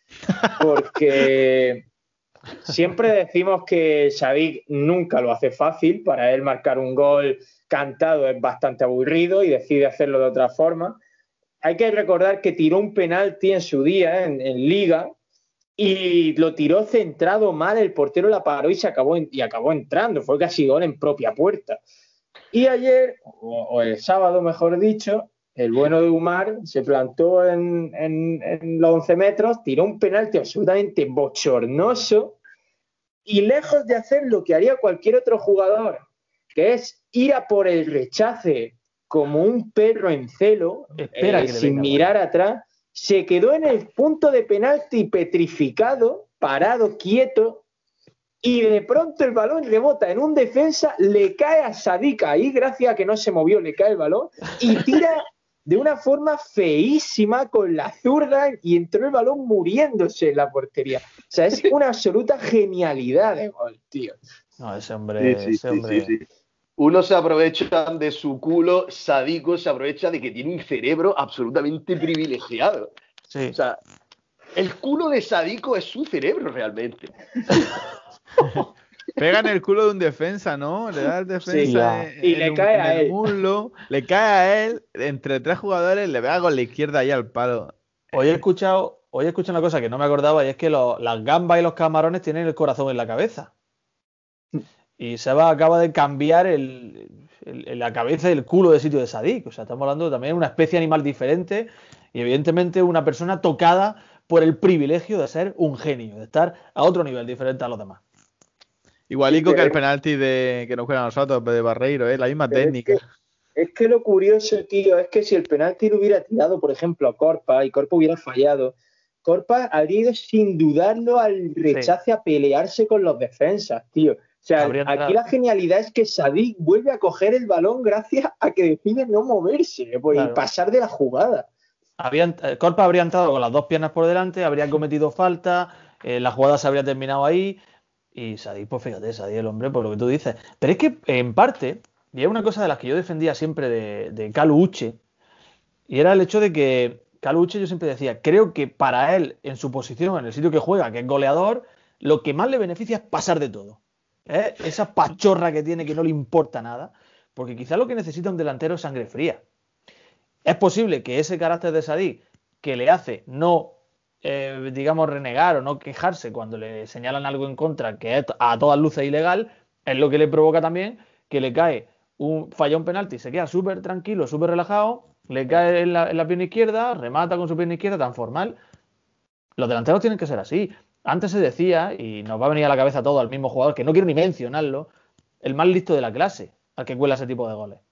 porque siempre decimos que Sadik nunca lo hace fácil, para él marcar un gol cantado es bastante aburrido y decide hacerlo de otra forma. Hay que recordar que tiró un penalti en su día, en Liga, y lo tiró centrado mal, el portero la paró y acabó entrando, fue casi gol en propia puerta. Y ayer, o el sábado mejor dicho, el bueno de Umar se plantó en los 11 metros, tiró un penalti absolutamente bochornoso y lejos de hacer lo que haría cualquier otro jugador, que es ir a por el rechace como un perro en celo, Espera que le sin venga, mirar atrás, se quedó en el punto de penalti petrificado, parado, quieto, y de pronto el balón rebota en un defensa, le cae a Sadik ahí, gracias a que no se movió, le cae el balón, y tira de una forma feísima con la zurda y entró el balón muriéndose en la portería. O sea, es una absoluta genialidad de gol, tío. No, ese hombre, Sí. sí. Unos se aprovechan de su culo, Sadico se aprovecha de que tiene un cerebro absolutamente privilegiado. Sí. O sea, el culo de Sadico es su cerebro realmente. Pega en el culo de un defensa, ¿no? Le da al defensa Sí, y le cae a en el él. muslo, le cae a él, entre tres jugadores, le pega con la izquierda ahí al palo. Hoy he escuchado una cosa que no me acordaba y es que las gambas y los camarones tienen el corazón en la cabeza. Y Seba acaba de cambiar la cabeza y el culo de sitio de Sadik. O sea, estamos hablando también de una especie animal diferente y evidentemente una persona tocada por el privilegio de ser un genio, de estar a otro nivel diferente a los demás. Igualico Sí, que el penalti que nos juega a nosotros, de Barreiro, la misma técnica. Es que lo curioso, tío, es que si el penalti lo hubiera tirado, por ejemplo, a Corpa y Corpa hubiera fallado, Corpa habría ido sin dudarlo al rechace a pelearse con los defensas, tío. O sea, aquí la genialidad es que Sadik vuelve a coger el balón gracias a que decide no moverse y pasar de la jugada. Corpa habría entrado con las dos piernas por delante, habría cometido falta, la jugada se habría terminado ahí y Sadik, pues fíjate, Sadik el hombre, por lo que tú dices. Pero es que en parte, y es una cosa de las que yo defendía siempre de Kalu Uche, y era el hecho de que Kalu Uche, yo siempre decía, creo que para él, en su posición, en el sitio que juega, que es goleador, lo que más le beneficia es pasar de todo. Esa pachorra que tiene que no le importa nada, porque quizá lo que necesita un delantero es sangre fría. Es posible que ese carácter de Sadik, que le hace no, digamos, renegar o no quejarse cuando le señalan algo en contra, que es a todas luces ilegal, es lo que le provoca también que le cae falla un penalti, se queda súper tranquilo, súper relajado, le cae en la pierna izquierda, remata con su pierna izquierda tan formal. Los delanteros tienen que ser así. Antes se decía, y nos va a venir a la cabeza todo al mismo jugador, que no quiero ni mencionarlo, el más listo de la clase, al que cuela ese tipo de goles.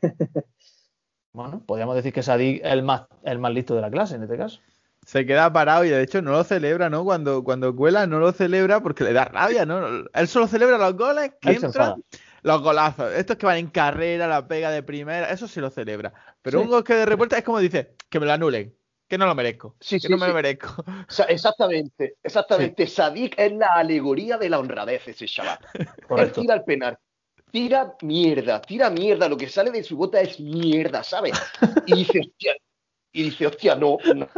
Bueno, podríamos decir que Sadik es el más listo de la clase en este caso. Se queda parado y de hecho no lo celebra, ¿no? Cuando cuela no lo celebra porque le da rabia, ¿no? Él solo celebra los goles que entran, los golazos. Estos que van en carrera, la pega de primera, eso sí lo celebra. Pero sí, un gol que de repuerta es como dice, que me lo anulen, que no lo merezco, no me lo merezco. O sea, exactamente. Sí. Sadik es la alegoría de la honradez, ese chaval. Él tira el penal. Tira mierda, lo que sale de su bota es mierda, ¿sabes? Y dice, hostia, no.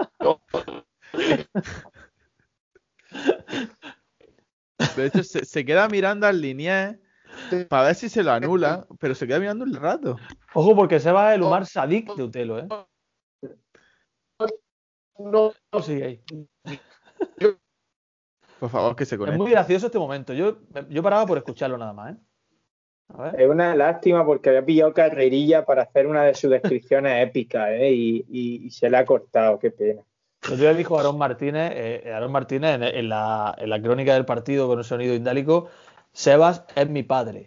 De hecho, se queda mirando al linier para ver si se lo anula, pero se queda mirando un rato. Ojo, porque se va el Umar Sadik de Utelo, ¿eh? No sigue ahí. Por favor, que se conecte. Es muy gracioso este momento. Yo paraba por escucharlo nada más, ¿eh? A ver. Es una lástima porque había pillado carrerilla para hacer una de sus descripciones épicas, y se le ha cortado, qué pena. El otro día dijo Aarón Martínez en la crónica del partido con el sonido indálico, Sebas es mi padre.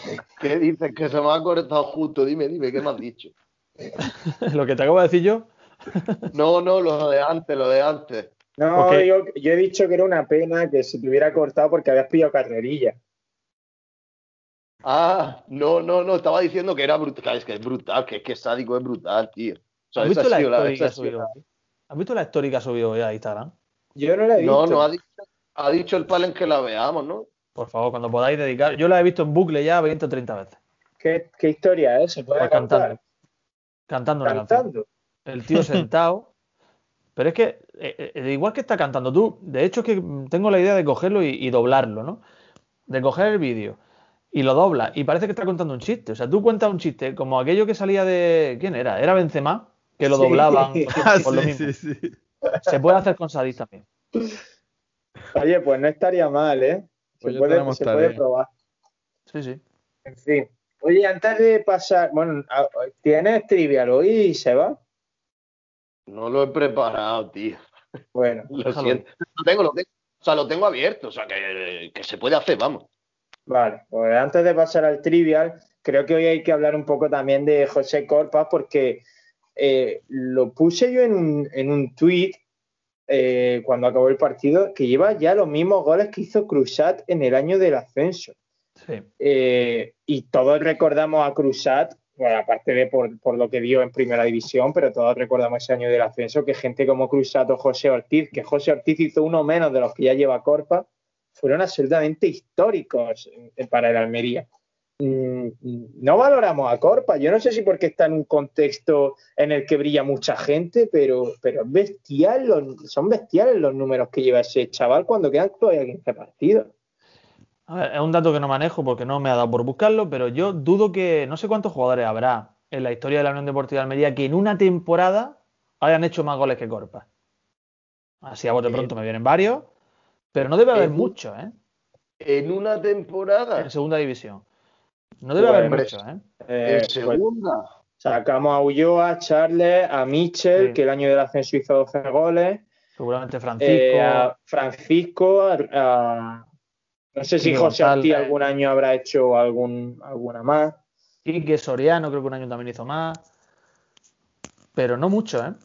¿Qué dices? Que se me ha cortado justo. Dime, ¿qué me has dicho? Lo que te acabo de decir yo. No, lo de antes. No, Porque- yo he dicho que era una pena que se te hubiera cortado porque habías pillado carrerilla. Ah, no, estaba diciendo que era brutal, es que es brutal, que es que Sádico es brutal, tío. O sea, ¿Has esa visto ha la sido story que esa ha ha sido subido hoy? ¿Has visto la story que ha subido hoy a Instagram? Yo no la he No, visto. ha dicho el Palen que la veamos, ¿no? Por favor, cuando podáis dedicar. Yo la he visto en bucle ya 20 o 30 veces. ¿Qué historia es? ¿Se puede Pues contar? cantando una canción. Cantando. El tío sentado. Pero es que, igual que está cantando tú, de hecho es que tengo la idea de cogerlo y doblarlo, ¿no? De coger el vídeo y lo dobla y parece que está contando un chiste. O sea, tú cuentas un chiste como aquello que salía de... ¿Quién era? Era Benzema, que lo Sí. doblaban Ah, por lo sí, mismo. sí. Se puede hacer con Sadis también. Oye, pues no estaría mal, ¿eh? Pues ya Se tenemos puede tarea. probar. Sí, sí. En fin. Oye, antes de pasar, bueno, ¿tienes trivial hoy, Seba? No lo he preparado, tío. Bueno, Lo Déjalo siento. O sea, lo tengo abierto, o sea, que se puede hacer, vamos. vale. Pues antes de pasar al trivial, creo que hoy hay que hablar un poco también de José Corpas porque lo puse yo en un tuit cuando acabó el partido, que lleva ya los mismos goles que hizo Cruzat en el año del ascenso. Sí. Y todos recordamos a Cruzat, bueno, aparte de por lo que dio en primera división, pero todos recordamos ese año del ascenso, que gente como Cruzat o José Ortiz, que José Ortiz hizo uno menos de los que ya lleva Corpa, fueron absolutamente históricos para el Almería. No valoramos a Corpa. Yo no sé si porque está en un contexto en el que brilla mucha gente, pero es bestial, son bestiales los números que lleva ese chaval cuando quedan todavía 15 partidos. A ver, es un dato que no manejo porque no me ha dado por buscarlo, pero yo dudo que no sé cuántos jugadores habrá en la historia de la Unión Deportiva de Almería que en una temporada hayan hecho más goles que Corpa. Así a bote pronto me vienen varios, pero no debe haber En, muchos, ¿eh? en una En temporada. segunda división. No debe haber Pues, muchos, ¿eh? En pues segunda. sacamos a Ulloa, a Charles, a Michel, Sí. que el año del ascenso hizo 12 goles, Seguramente Francisco, a Francisco, no sé si Quique José Ortiz González, algún año habrá hecho alguna más. Quique Soriano, creo que un año también hizo más, pero no mucho, ¿eh?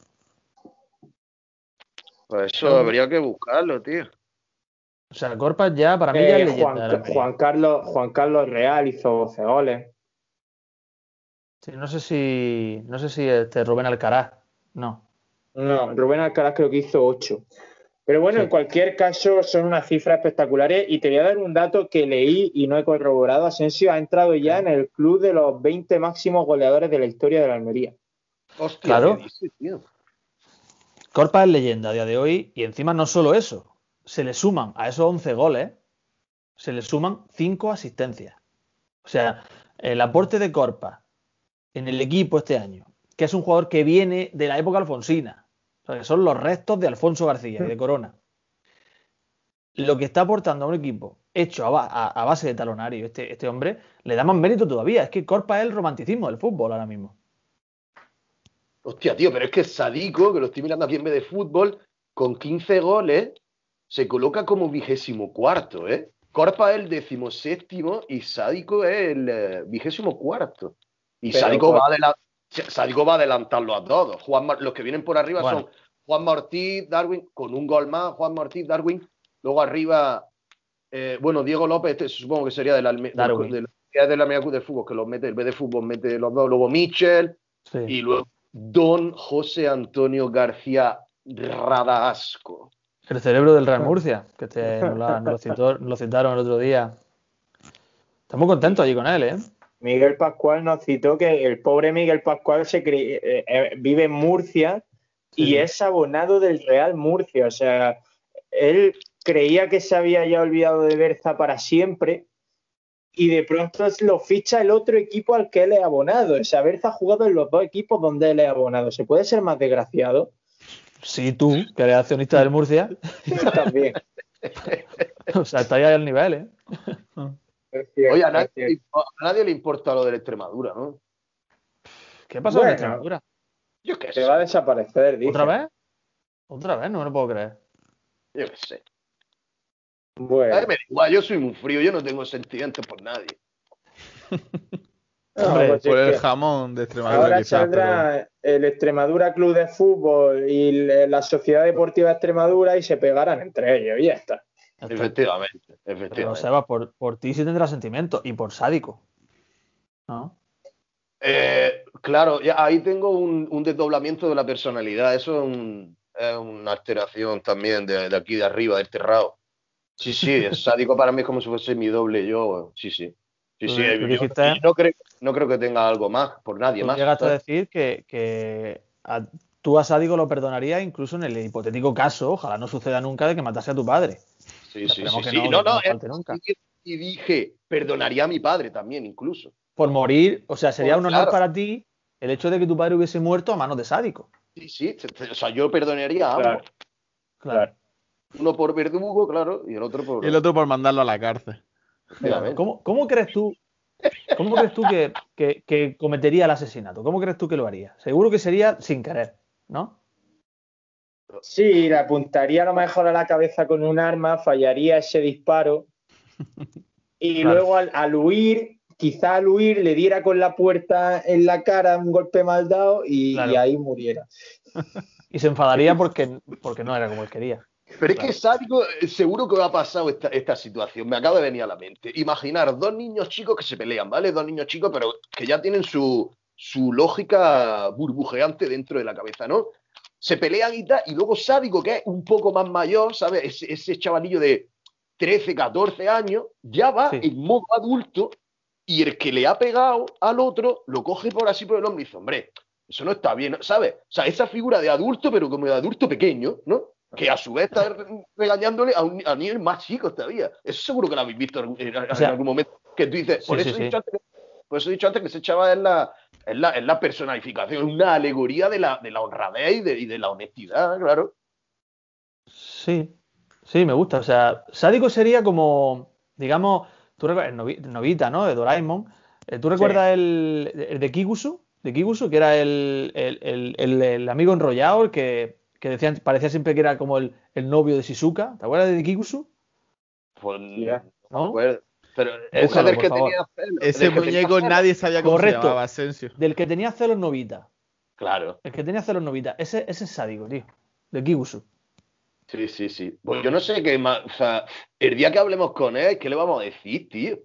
Pues eso No- habría que buscarlo, tío. O sea, Corpa ya, para mí ya es leyenda de la Almería. Juan Carlos Real hizo 12 goles. Sí, no sé si Rubén Alcaraz, no. No, Rubén Alcaraz creo que hizo 8. Pero bueno, Sí. en cualquier caso son unas cifras espectaculares y te voy a dar un dato que leí y no he corroborado. Asensio ha entrado ya en el club de los 20 máximos goleadores de la historia de la Almería. Hostia, Claro. ¿qué dices, tío? Corpa es leyenda a día de hoy y encima no solo eso, se le suman a esos 11 goles, se le suman 5 asistencias. O sea, el aporte de Corpa en el equipo este año, que es un jugador que viene de la época alfonsina, o sea, que son los restos de Alfonso García y de Corona. Lo que está aportando a un equipo hecho a base de talonario, este hombre, le da más mérito todavía. Es que Corpa es el romanticismo del fútbol ahora mismo. Hostia, tío, pero es que Sadico, que lo estoy mirando aquí en vez de fútbol, con 15 goles, se coloca como 24º, ¿eh? Corpa es el 17º y Sádico es el 24º. Y Pero Sádico va a adelantarlo a todos. Los que vienen por arriba Bueno. son Juan Ortiz, Darwin, con un gol más, Juan Ortiz, Darwin. Luego arriba, Diego López, este supongo que sería del Almería del fútbol, que los mete, el B de fútbol mete los dos. Luego Michel Sí. y luego Don José Antonio García Radasco. El cerebro del Real Murcia, que nos lo citaron el otro día. Estamos contentos allí con él, ¿eh? Miguel Pascual nos citó que el pobre Miguel Pascual vive en Murcia y Sí. es abonado del Real Murcia. O sea, él creía que se había ya olvidado de Berza para siempre y de pronto lo ficha el otro equipo al que él es abonado. O sea, Berza ha jugado en los dos equipos donde él es abonado. ¿Se puede ser más desgraciado? Sí, tú, que eres accionista del Murcia. También. O sea, está ahí al nivel, ¿eh? Es cierto, Oye, es cierto. a nadie le importa lo de la Extremadura, ¿no? ¿Qué pasa con Extremadura? Yo qué Se sé. va a desaparecer, dice. ¿Otra vez? ¿Otra vez? No me lo puedo creer. Yo qué sé. Bueno. A mí me da igual, yo soy muy frío, yo no tengo sentimientos por nadie. Hombre, pues Por es el que jamón de Extremadura, ahora quizás, saldrá el Extremadura Club de Fútbol y la Sociedad Deportiva de Extremadura y se pegarán entre ellos y ya está. ya está. Efectivamente, Pero efectivamente. Sebas, por ti sí tendrá sentimiento y por sádico. ¿No? Claro, ya ahí tengo un desdoblamiento de la personalidad. Eso es una alteración también de aquí de arriba, del terrado. Sí, sí, el sádico para mí es como si fuese mi doble yo. Sí, sí. Sí, sí. Tú dijiste, Yo no creo que tenga algo más por nadie tú más. llegaste a ¿sabes? decir que tú a sádico lo perdonarías incluso en el hipotético caso, ojalá no suceda nunca, de que matase a tu padre. Sí, sí, Esperemos sí, que sí. no, No, que no, no falte nunca. y dije, perdonaría a mi padre también, incluso. Por morir, o sea, sería un honor Claro. para ti el hecho de que tu padre hubiese muerto a manos de sádico. Sí, sí. O sea, yo perdonaría a Claro, ambos. Claro. Uno por verdugo, claro, y el otro por. Y el otro por mandarlo a la cárcel. Efectivamente. ¿Cómo crees tú que cometería el asesinato? ¿Cómo crees tú que lo haría? Seguro que sería sin querer, ¿no? sí, le apuntaría a lo mejor a la cabeza con un arma, fallaría ese disparo y Claro. luego al huir, quizá al huir le diera con la puerta en la cara un golpe mal dado y Claro. ahí muriera. Y se enfadaría porque no era como él quería. Pero es Claro. que sádico, seguro que me ha pasado esta situación. Me acaba de venir a la mente. Imaginar dos niños chicos que se pelean, ¿vale? Dos niños chicos, pero que ya tienen su lógica burbujeante dentro de la cabeza, ¿no? Se pelean y tal, y luego sádico, que es un poco más mayor, ¿sabes? Ese chavalillo de 13, 14 años, ya va Sí. en modo adulto y el que le ha pegado al otro lo coge por así por el hombro y dice, hombre, eso no está bien, ¿sabes? O sea, esa figura de adulto, pero como de adulto pequeño, ¿no? Que a su vez está regañándole a niños más chicos todavía. Eso seguro que lo habéis visto en algún momento. Que tú dices, Sí, por sí, eso sí. he dicho antes que ese chaval es la personificación, es una alegoría de la honradez y de la honestidad, claro. Sí, me gusta. O sea, sádico sería como, digamos, tú recuerdas el Novita, ¿no? De Doraemon. ¿Tú recuerdas el de Kigusu? De Kigusu, que era el amigo enrollado, el que decían, parecía siempre que era como el novio de Shizuka. ¿Te acuerdas de Kigusu? Pues Ya. no me ¿No? acuerdo. Pero ese Búscalo, del por que favor. tenía celos. Ese del que tenía muñeco celos. nadie sabía cómo se Correcto. llamaba, Asensio. Del que tenía celos Novita. Claro. El que tenía celos Novita. Ese es sádico, tío. De Kigusu. Sí, sí, sí. Pues yo no sé qué más. O sea, el día que hablemos con él, ¿qué le vamos a decir, tío?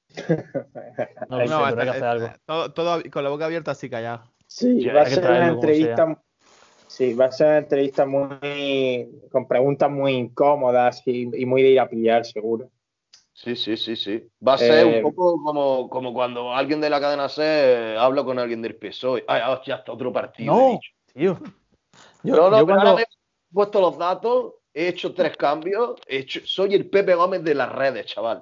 No lo sé, pero hay que hacer algo. Todo con la boca abierta así callado. Sí, Ya, va a hay que ser una traerlo como entrevista. Sí, va a ser una entrevista con preguntas muy incómodas y muy de ir a pillar, seguro. Sí, sí, sí, sí. Va a ser un poco como cuando alguien de la cadena SER habla con alguien del PSOE. Ay, hostia, hasta otro partido. he No, dicho. tío. No, Yo pero cuando... ahora me he puesto los datos, he hecho 3 cambios, soy el Pepe Gómez de las redes, chaval.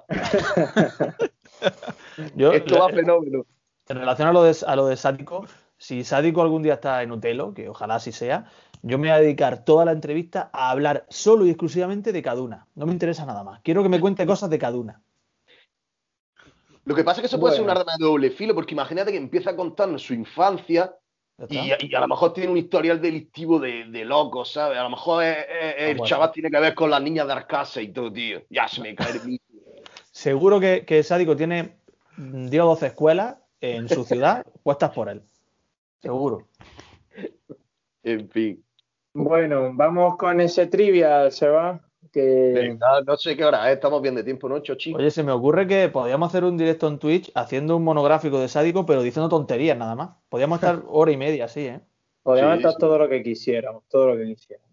Esto va fenómeno. En relación a lo de sádico, si sádico algún día está en Utelo, que ojalá así sea, yo me voy a dedicar toda la entrevista a hablar solo y exclusivamente de Kaduna. No me interesa nada más. Quiero que me cuente cosas de Kaduna. Lo que pasa es que eso puede ser un arma de doble filo, porque imagínate que empieza a contarnos su infancia y a lo mejor tiene un historial delictivo de loco, ¿sabes? A lo mejor el chaval tiene que ver con las niñas de Arcasa y todo, tío. Ya se me cae el mismo. Seguro que sádico tiene 10 o 12 escuelas en su ciudad puestas por él. Seguro. En fin. Bueno, vamos con ese trivial, Seba. Venga, no sé qué hora es, estamos bien de tiempo, ¿no, Chochi? Oye, se me ocurre que podríamos hacer un directo en Twitch haciendo un monográfico de sádico, pero diciendo tonterías nada más. Podríamos estar hora y media así, ¿eh? Podríamos estar todo lo que quisiéramos, todo lo que quisiéramos.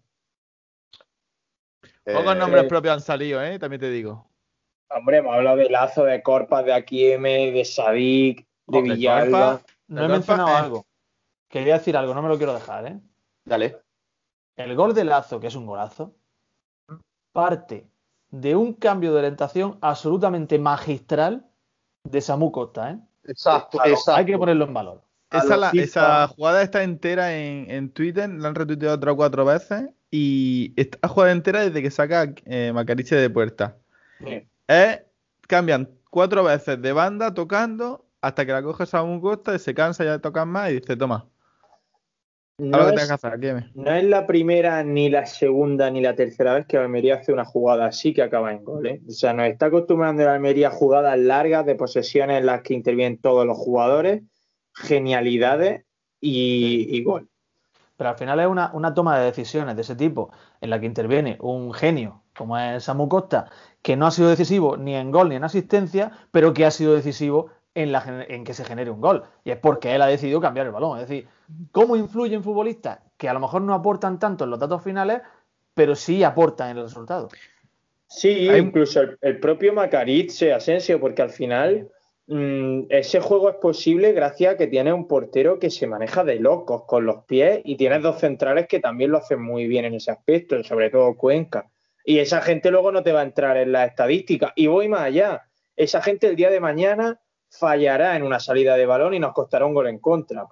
Pocos nombres propios han salido, también te digo. Hombre, hemos hablado de Lazo, de Corpas, de Akieme, de Sadik, de Villalba. No he mencionado algo. Quería decir algo, no me lo quiero dejar, ¿eh? Dale. El gol de Lazo, que es un golazo, parte de un cambio de orientación absolutamente magistral de Samu Costa, ¿eh? Exacto. Hay que ponerlo en valor. Esa jugada está entera en Twitter, la han retuiteado 3 o 4 veces y está jugada entera desde que saca Macariche de puerta. Sí. Cambian 4 veces de banda tocando hasta que la coge Samu Costa y se cansa ya de tocar más y dice, toma. No es la primera, ni la segunda, ni la tercera vez que Almería hace una jugada así que acaba en gol, ¿eh? O sea, nos está acostumbrando a Almería a jugadas largas de posesiones en las que intervienen todos los jugadores genialidades y gol. Pero al final es una toma de decisiones de ese tipo en la que interviene un genio como es Samu Costa, que no ha sido decisivo ni en gol ni en asistencia, pero que ha sido decisivo en que se genere un gol. Y es porque él ha decidido cambiar el balón. Es decir, ¿cómo influyen futbolistas que a lo mejor no aportan tanto en los datos finales, pero sí aportan en el resultado? Sí, incluso el propio Macariz, Asensio, porque al final ese juego es posible gracias a que tienes un portero que se maneja de locos con los pies y tienes dos centrales que también lo hacen muy bien en ese aspecto, sobre todo Cuenca. Y esa gente luego no te va a entrar en las estadísticas. Y voy más allá. Esa gente el día de mañana fallará en una salida de balón y nos costará un gol en contra,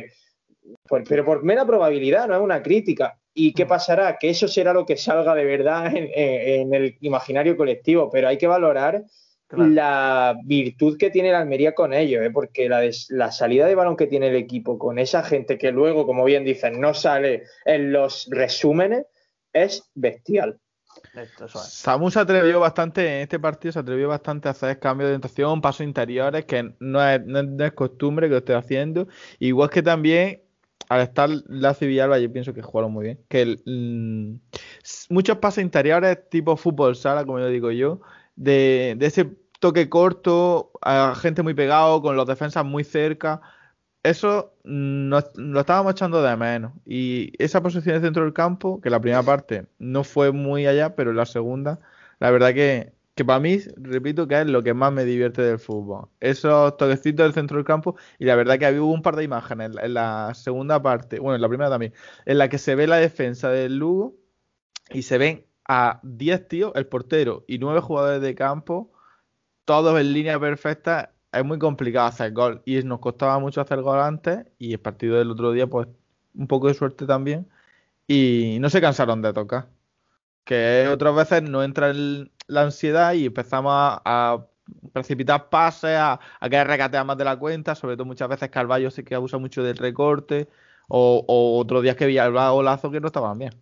pero por mera probabilidad, no es una crítica. ¿Y qué pasará? Que eso será lo que salga de verdad en el imaginario colectivo, pero hay que valorar la virtud que tiene la Almería con ello, porque la salida de balón que tiene el equipo con esa gente que luego, como bien dicen, no sale en los resúmenes, es bestial. Samu se atrevió bastante en este partido, a hacer cambios de orientación, pasos interiores, que no es costumbre que lo esté haciendo. Igual que también, al estar Lazo y Villalba, yo pienso que jugaron muy bien. Que muchos pasos interiores, tipo fútbol sala, como yo digo yo, de ese toque corto, a gente muy pegado, con los defensas muy cerca. Eso lo estábamos echando de menos. Y esa posición de centro del campo, que la primera parte no fue muy allá, pero la segunda, la verdad que para mí, repito, que es lo que más me divierte del fútbol. Esos toquecitos del centro del campo, y la verdad que había un par de imágenes en la segunda parte, bueno, en la primera también, en la que se ve la defensa del Lugo y se ven a 10 tíos, el portero y 9 jugadores de campo, todos en línea perfecta. Es muy complicado hacer gol y nos costaba mucho hacer gol antes, y el partido del otro día pues un poco de suerte también, y no se cansaron de tocar, que otras veces no entra la ansiedad y empezamos a precipitar pases, a querer regatear más de la cuenta, sobre todo muchas veces Carvalho sí que abusa mucho del recorte, o otros días que Villalba o Lazo que no estaban bien.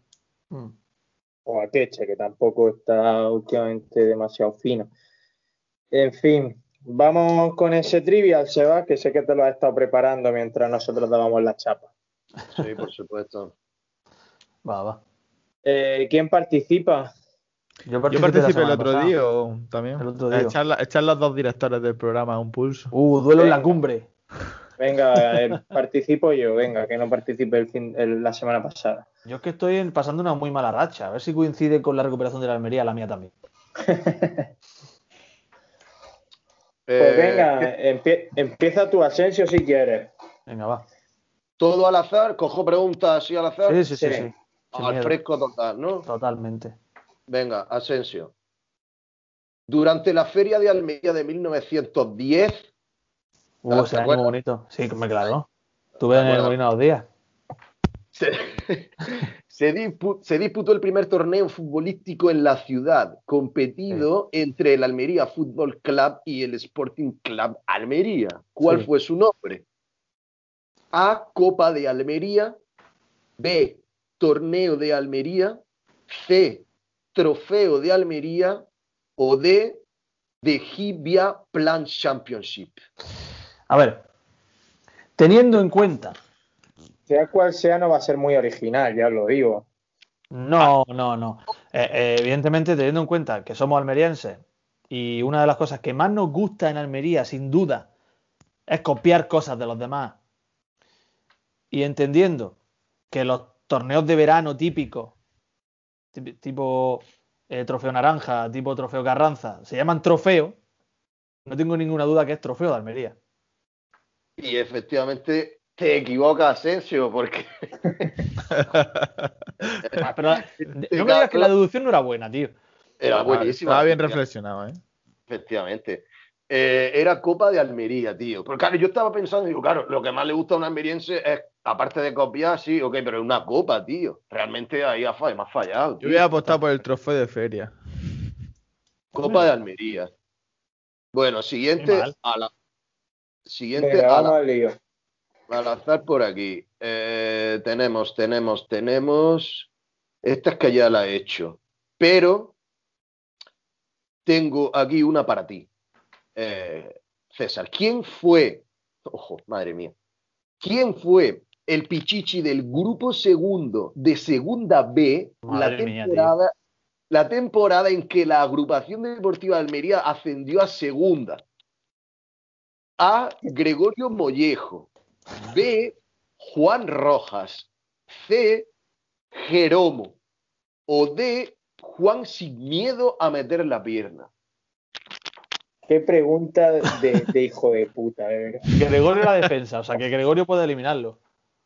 O Akeche, que tampoco está últimamente demasiado fino. En fin, vamos con ese trivial, Sebas, que sé que te lo has estado preparando mientras nosotros dábamos la chapa. Sí, por supuesto. Va. ¿Quién participa? Yo participé el otro día también. El otro día. Echar los dos directores del programa a un pulso. Duelo en la cumbre. Venga, participo yo, venga, que no participé la semana pasada. Yo es que estoy pasando una muy mala racha. A ver si coincide con la recuperación de la Almería, la mía también. Pues venga, empieza tu Asensio si quieres. Venga, va. ¿Todo al azar? ¿Cojo preguntas así al azar? Sí. Al fresco total, ¿no? Totalmente. Venga, Asensio. Durante la Feria de Almería de 1910... ese año muy bonito. Sí, me claro. Estuve en el Molino 2 días. Se disputó el primer torneo futbolístico en la ciudad, competido entre el Almería Fútbol Club y el Sporting Club Almería. ¿Cuál fue su nombre? A, Copa de Almería. B, Torneo de Almería. C, Trofeo de Almería. O D, The Hibia Plan Championship. A ver, teniendo en cuenta, sea cual sea, no va a ser muy original, ya os lo digo. No. Evidentemente, teniendo en cuenta que somos almerienses y una de las cosas que más nos gusta en Almería, sin duda, es copiar cosas de los demás. Y entendiendo que los torneos de verano típicos, tipo Trofeo Naranja, tipo Trofeo Carranza, se llaman trofeo, no tengo ninguna duda que es Trofeo de Almería. Y efectivamente te equivocas, Asensio, porque... Pero no me digas que la deducción no era buena, tío. Era buenísima. Estaba bien reflexionado, ¿eh? Efectivamente. Era Copa de Almería, tío. Pero claro, yo estaba pensando, digo, claro, lo que más le gusta a un almeriense es, aparte de copiar, sí, ok, pero es una copa, tío. Realmente ahí me ha fallado. Yo hubiera apostado por el trofeo de feria. Copa de Almería. Bueno, siguiente al azar por aquí. Tenemos. Esta es que ya la he hecho. Pero tengo aquí una para ti. César, ¿quién fue? Ojo, madre mía. ¿Quién fue el Pichichi del grupo segundo de Segunda B Madre mía, tío. la temporada en que la agrupación deportiva de Almería ascendió a Segunda? A. Gregorio Mollejo. B. Juan Rojas. C. Jeromo. O D. Juan sin miedo a meter la pierna. Qué pregunta de hijo de puta, de verdad. Gregorio la defensa, o sea que Gregorio puede eliminarlo.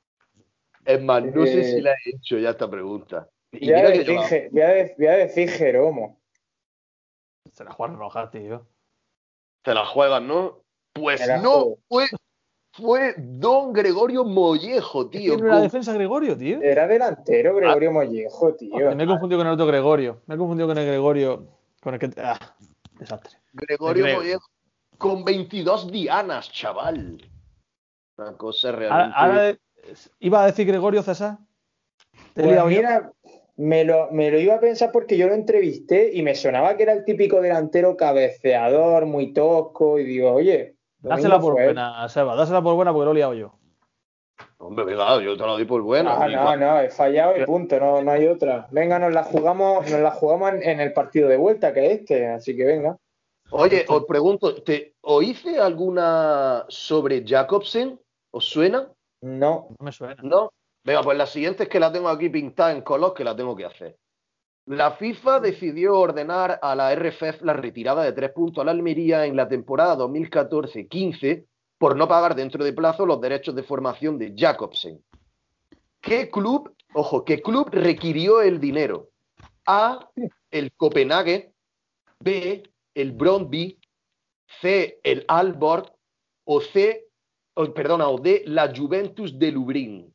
Es más, no sé si la he hecho ya esta pregunta. Y Voy a mira que yo voy a decir Jeromo. Será Juan Rojas, tío. te la juegas, ¿no? Pues Me la no, juego. fue don Gregorio Mollejo, Es tío. que no era defensa Gregorio, tío. Era delantero Gregorio Mollejo, tío. Me he confundido con el otro Gregorio. Me he confundido con el Gregorio. Con el que. Desastre. Gregorio Mollejo con 22 dianas, chaval. Una cosa realmente. Ahora iba a decir Gregorio, César. ¿Te he Pues liado yo? mira, me lo iba a pensar porque yo lo entrevisté y me sonaba que era el típico delantero cabeceador, muy tosco, y digo, oye, Dásela Domingo por fue él. buena, Seba. Dásela por buena porque lo he liado yo. Hombre, venga, yo te lo di por buena. No, he fallado y punto, no hay otra. Venga, nos la jugamos en el partido de vuelta, que es este, así que venga. Oye, os pregunto, ¿os hice alguna sobre Jacobsen? ¿Os suena? No. No me suena. ¿No? Venga, pues la siguiente es que la tengo aquí pintada en color, que la tengo que hacer. La FIFA decidió ordenar a la RFF la retirada de 3 puntos a la Almería en la temporada 2014-15 por no pagar dentro de plazo los derechos de formación de Jacobsen. ¿Qué club requirió el dinero? A, el Copenhague, B, el Brøndby, C, el Aalborg o D, la Juventus de Lublin.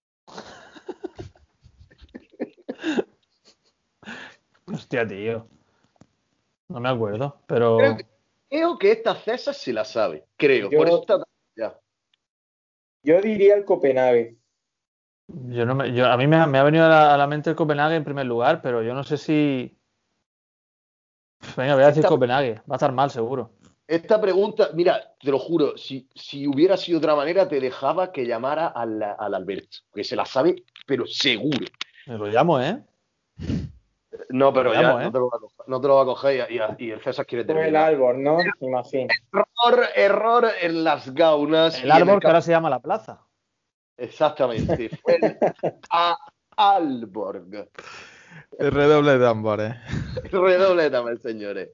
Hostia, tío. No me acuerdo, pero. Creo que esta César se la sabe. Creo. Yo- Por eso está ya. Yo diría el Copenhague. A mí me ha venido a la mente el Copenhague en primer lugar, pero yo no sé si. Venga, voy a decir Copenhague. Va a estar mal, seguro. Esta pregunta, mira, te lo juro, si hubiera sido de otra manera, te dejaba que llamara al Alberto, que se la sabe, pero seguro. Me lo llamo, ¿eh? No, pero ya Llamo, ¿eh? no te lo va a coger y el César quiere Fue el terminar. Aalborg, ¿no? Imagino. Error en las gaunas. El árbol que ahora se llama la plaza. Exactamente, fue el Aalborg. El redoble de tambores. Redoble también, señores.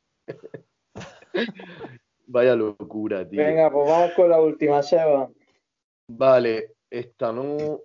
Vaya locura, tío. Venga, pues vamos con la última, Seba. Vale, esta no.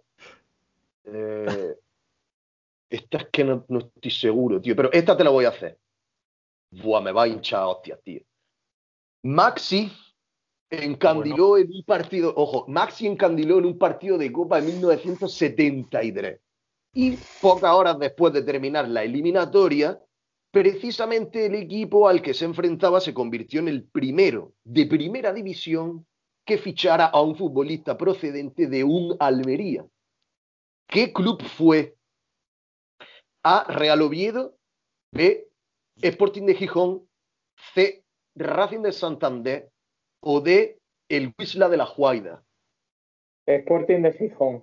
Esta es que no estoy seguro, tío. Pero esta te la voy a hacer. Buah, me va a hinchar hostias, tío. Maxi encandiló en un partido. Ojo, Maxi encandiló en un partido de Copa en 1973. Y pocas horas después de terminar la eliminatoria, precisamente el equipo al que se enfrentaba se convirtió en el primero de primera división que fichara a un futbolista procedente de un Almería. ¿Qué club fue? A, Real Oviedo, B, Sporting de Gijón, C, Racing de Santander o D, el Wisla de la Juaida. Sporting de Gijón.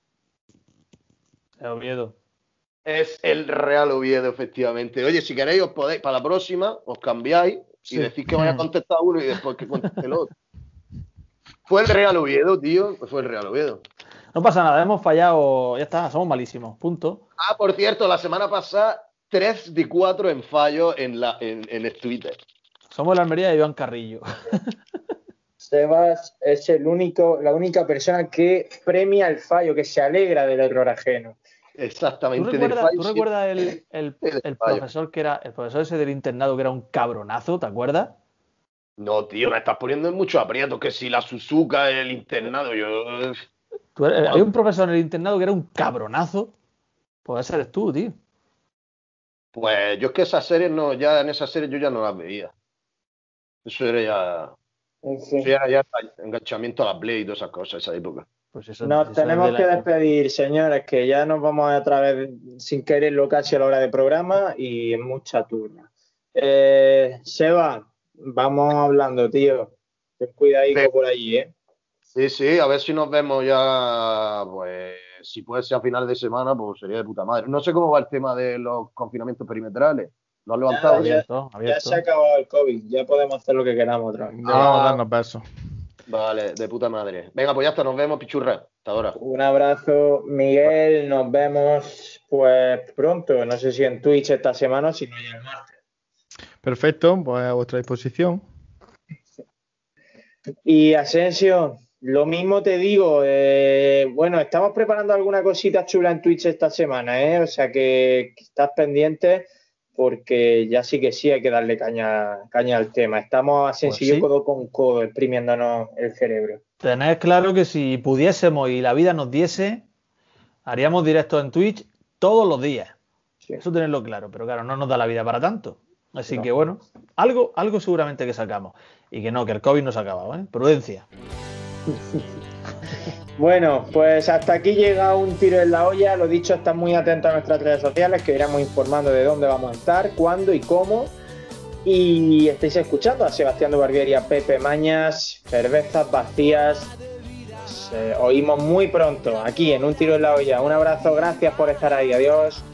El Oviedo. Es el Real Oviedo, efectivamente. Oye, si queréis, os podéis, para la próxima, os cambiáis y decís que vaya a contestar uno y después que conteste el otro. Fue el Real Oviedo, tío. Fue el Real Oviedo. No pasa nada, hemos fallado. Ya está, somos malísimos. Punto. Ah, por cierto, la semana pasada, 3 de 4 en fallo en el Twitter. Somos la Almería de Iván Carrillo. Sebas es la única persona que premia el fallo, que se alegra del error ajeno. Exactamente. ¿Tú recuerdas el profesor que era el profesor ese del internado que era un cabronazo? ¿Te acuerdas? No, tío, me estás poniendo en mucho aprieto. Que si la Suzuka, el internado, yo. Hay un profesor en el internado que era un cabronazo. Pues ese eres tú, tío. Pues yo es que esas series no, ya en esas series yo ya no las veía. Eso era ya. Sí. Eso ya enganchamiento a la Play y todas esas cosas, esa época. Pues eso Tenemos que despedir, señores, que ya nos vamos otra vez sin quererlo casi a la hora de programa y en mucha turna. Seba, vamos hablando, tío. Ten cuidadito por allí, ¿eh? Sí, a ver si nos vemos ya, pues, si puede ser a final de semana, pues sería de puta madre. No sé cómo va el tema de los confinamientos perimetrales. ¿Lo han levantado? Abierto. Ya se ha acabado el COVID, ya podemos hacer lo que queramos otra vez. Ya vamos a darnos besos. Vale, de puta madre. Venga, pues ya está, nos vemos, pichurra. Hasta ahora. Un abrazo, Miguel, nos vemos pues pronto, no sé si en Twitch esta semana o si no ya el martes. Perfecto, pues a vuestra disposición. Y Asensio, lo mismo te digo, bueno, estamos preparando alguna cosita chula en Twitch esta semana, o sea que estás pendiente porque ya sí que sí hay que darle caña al tema. Estamos Asensio y yo codo con codo exprimiéndonos el cerebro. Tened claro que si pudiésemos y la vida nos diese, haríamos directos en Twitch todos los días. Sí. Eso tenerlo claro, pero claro, no nos da la vida para tanto. Así que bueno, algo seguramente que sacamos. Y que no, que el COVID no se ha acabado, ¿eh? Prudencia. Bueno, pues hasta aquí llega un tiro en la olla. Lo dicho, están muy atentos a nuestras redes sociales, que iremos informando de dónde vamos a estar, cuándo y cómo. Y estáis escuchando a Sebastián de Barbieri, a Pepe Mañas, cervezas vacías. Oímos muy pronto aquí en Un Tiro en la Olla. Un abrazo, gracias por estar ahí. Adiós.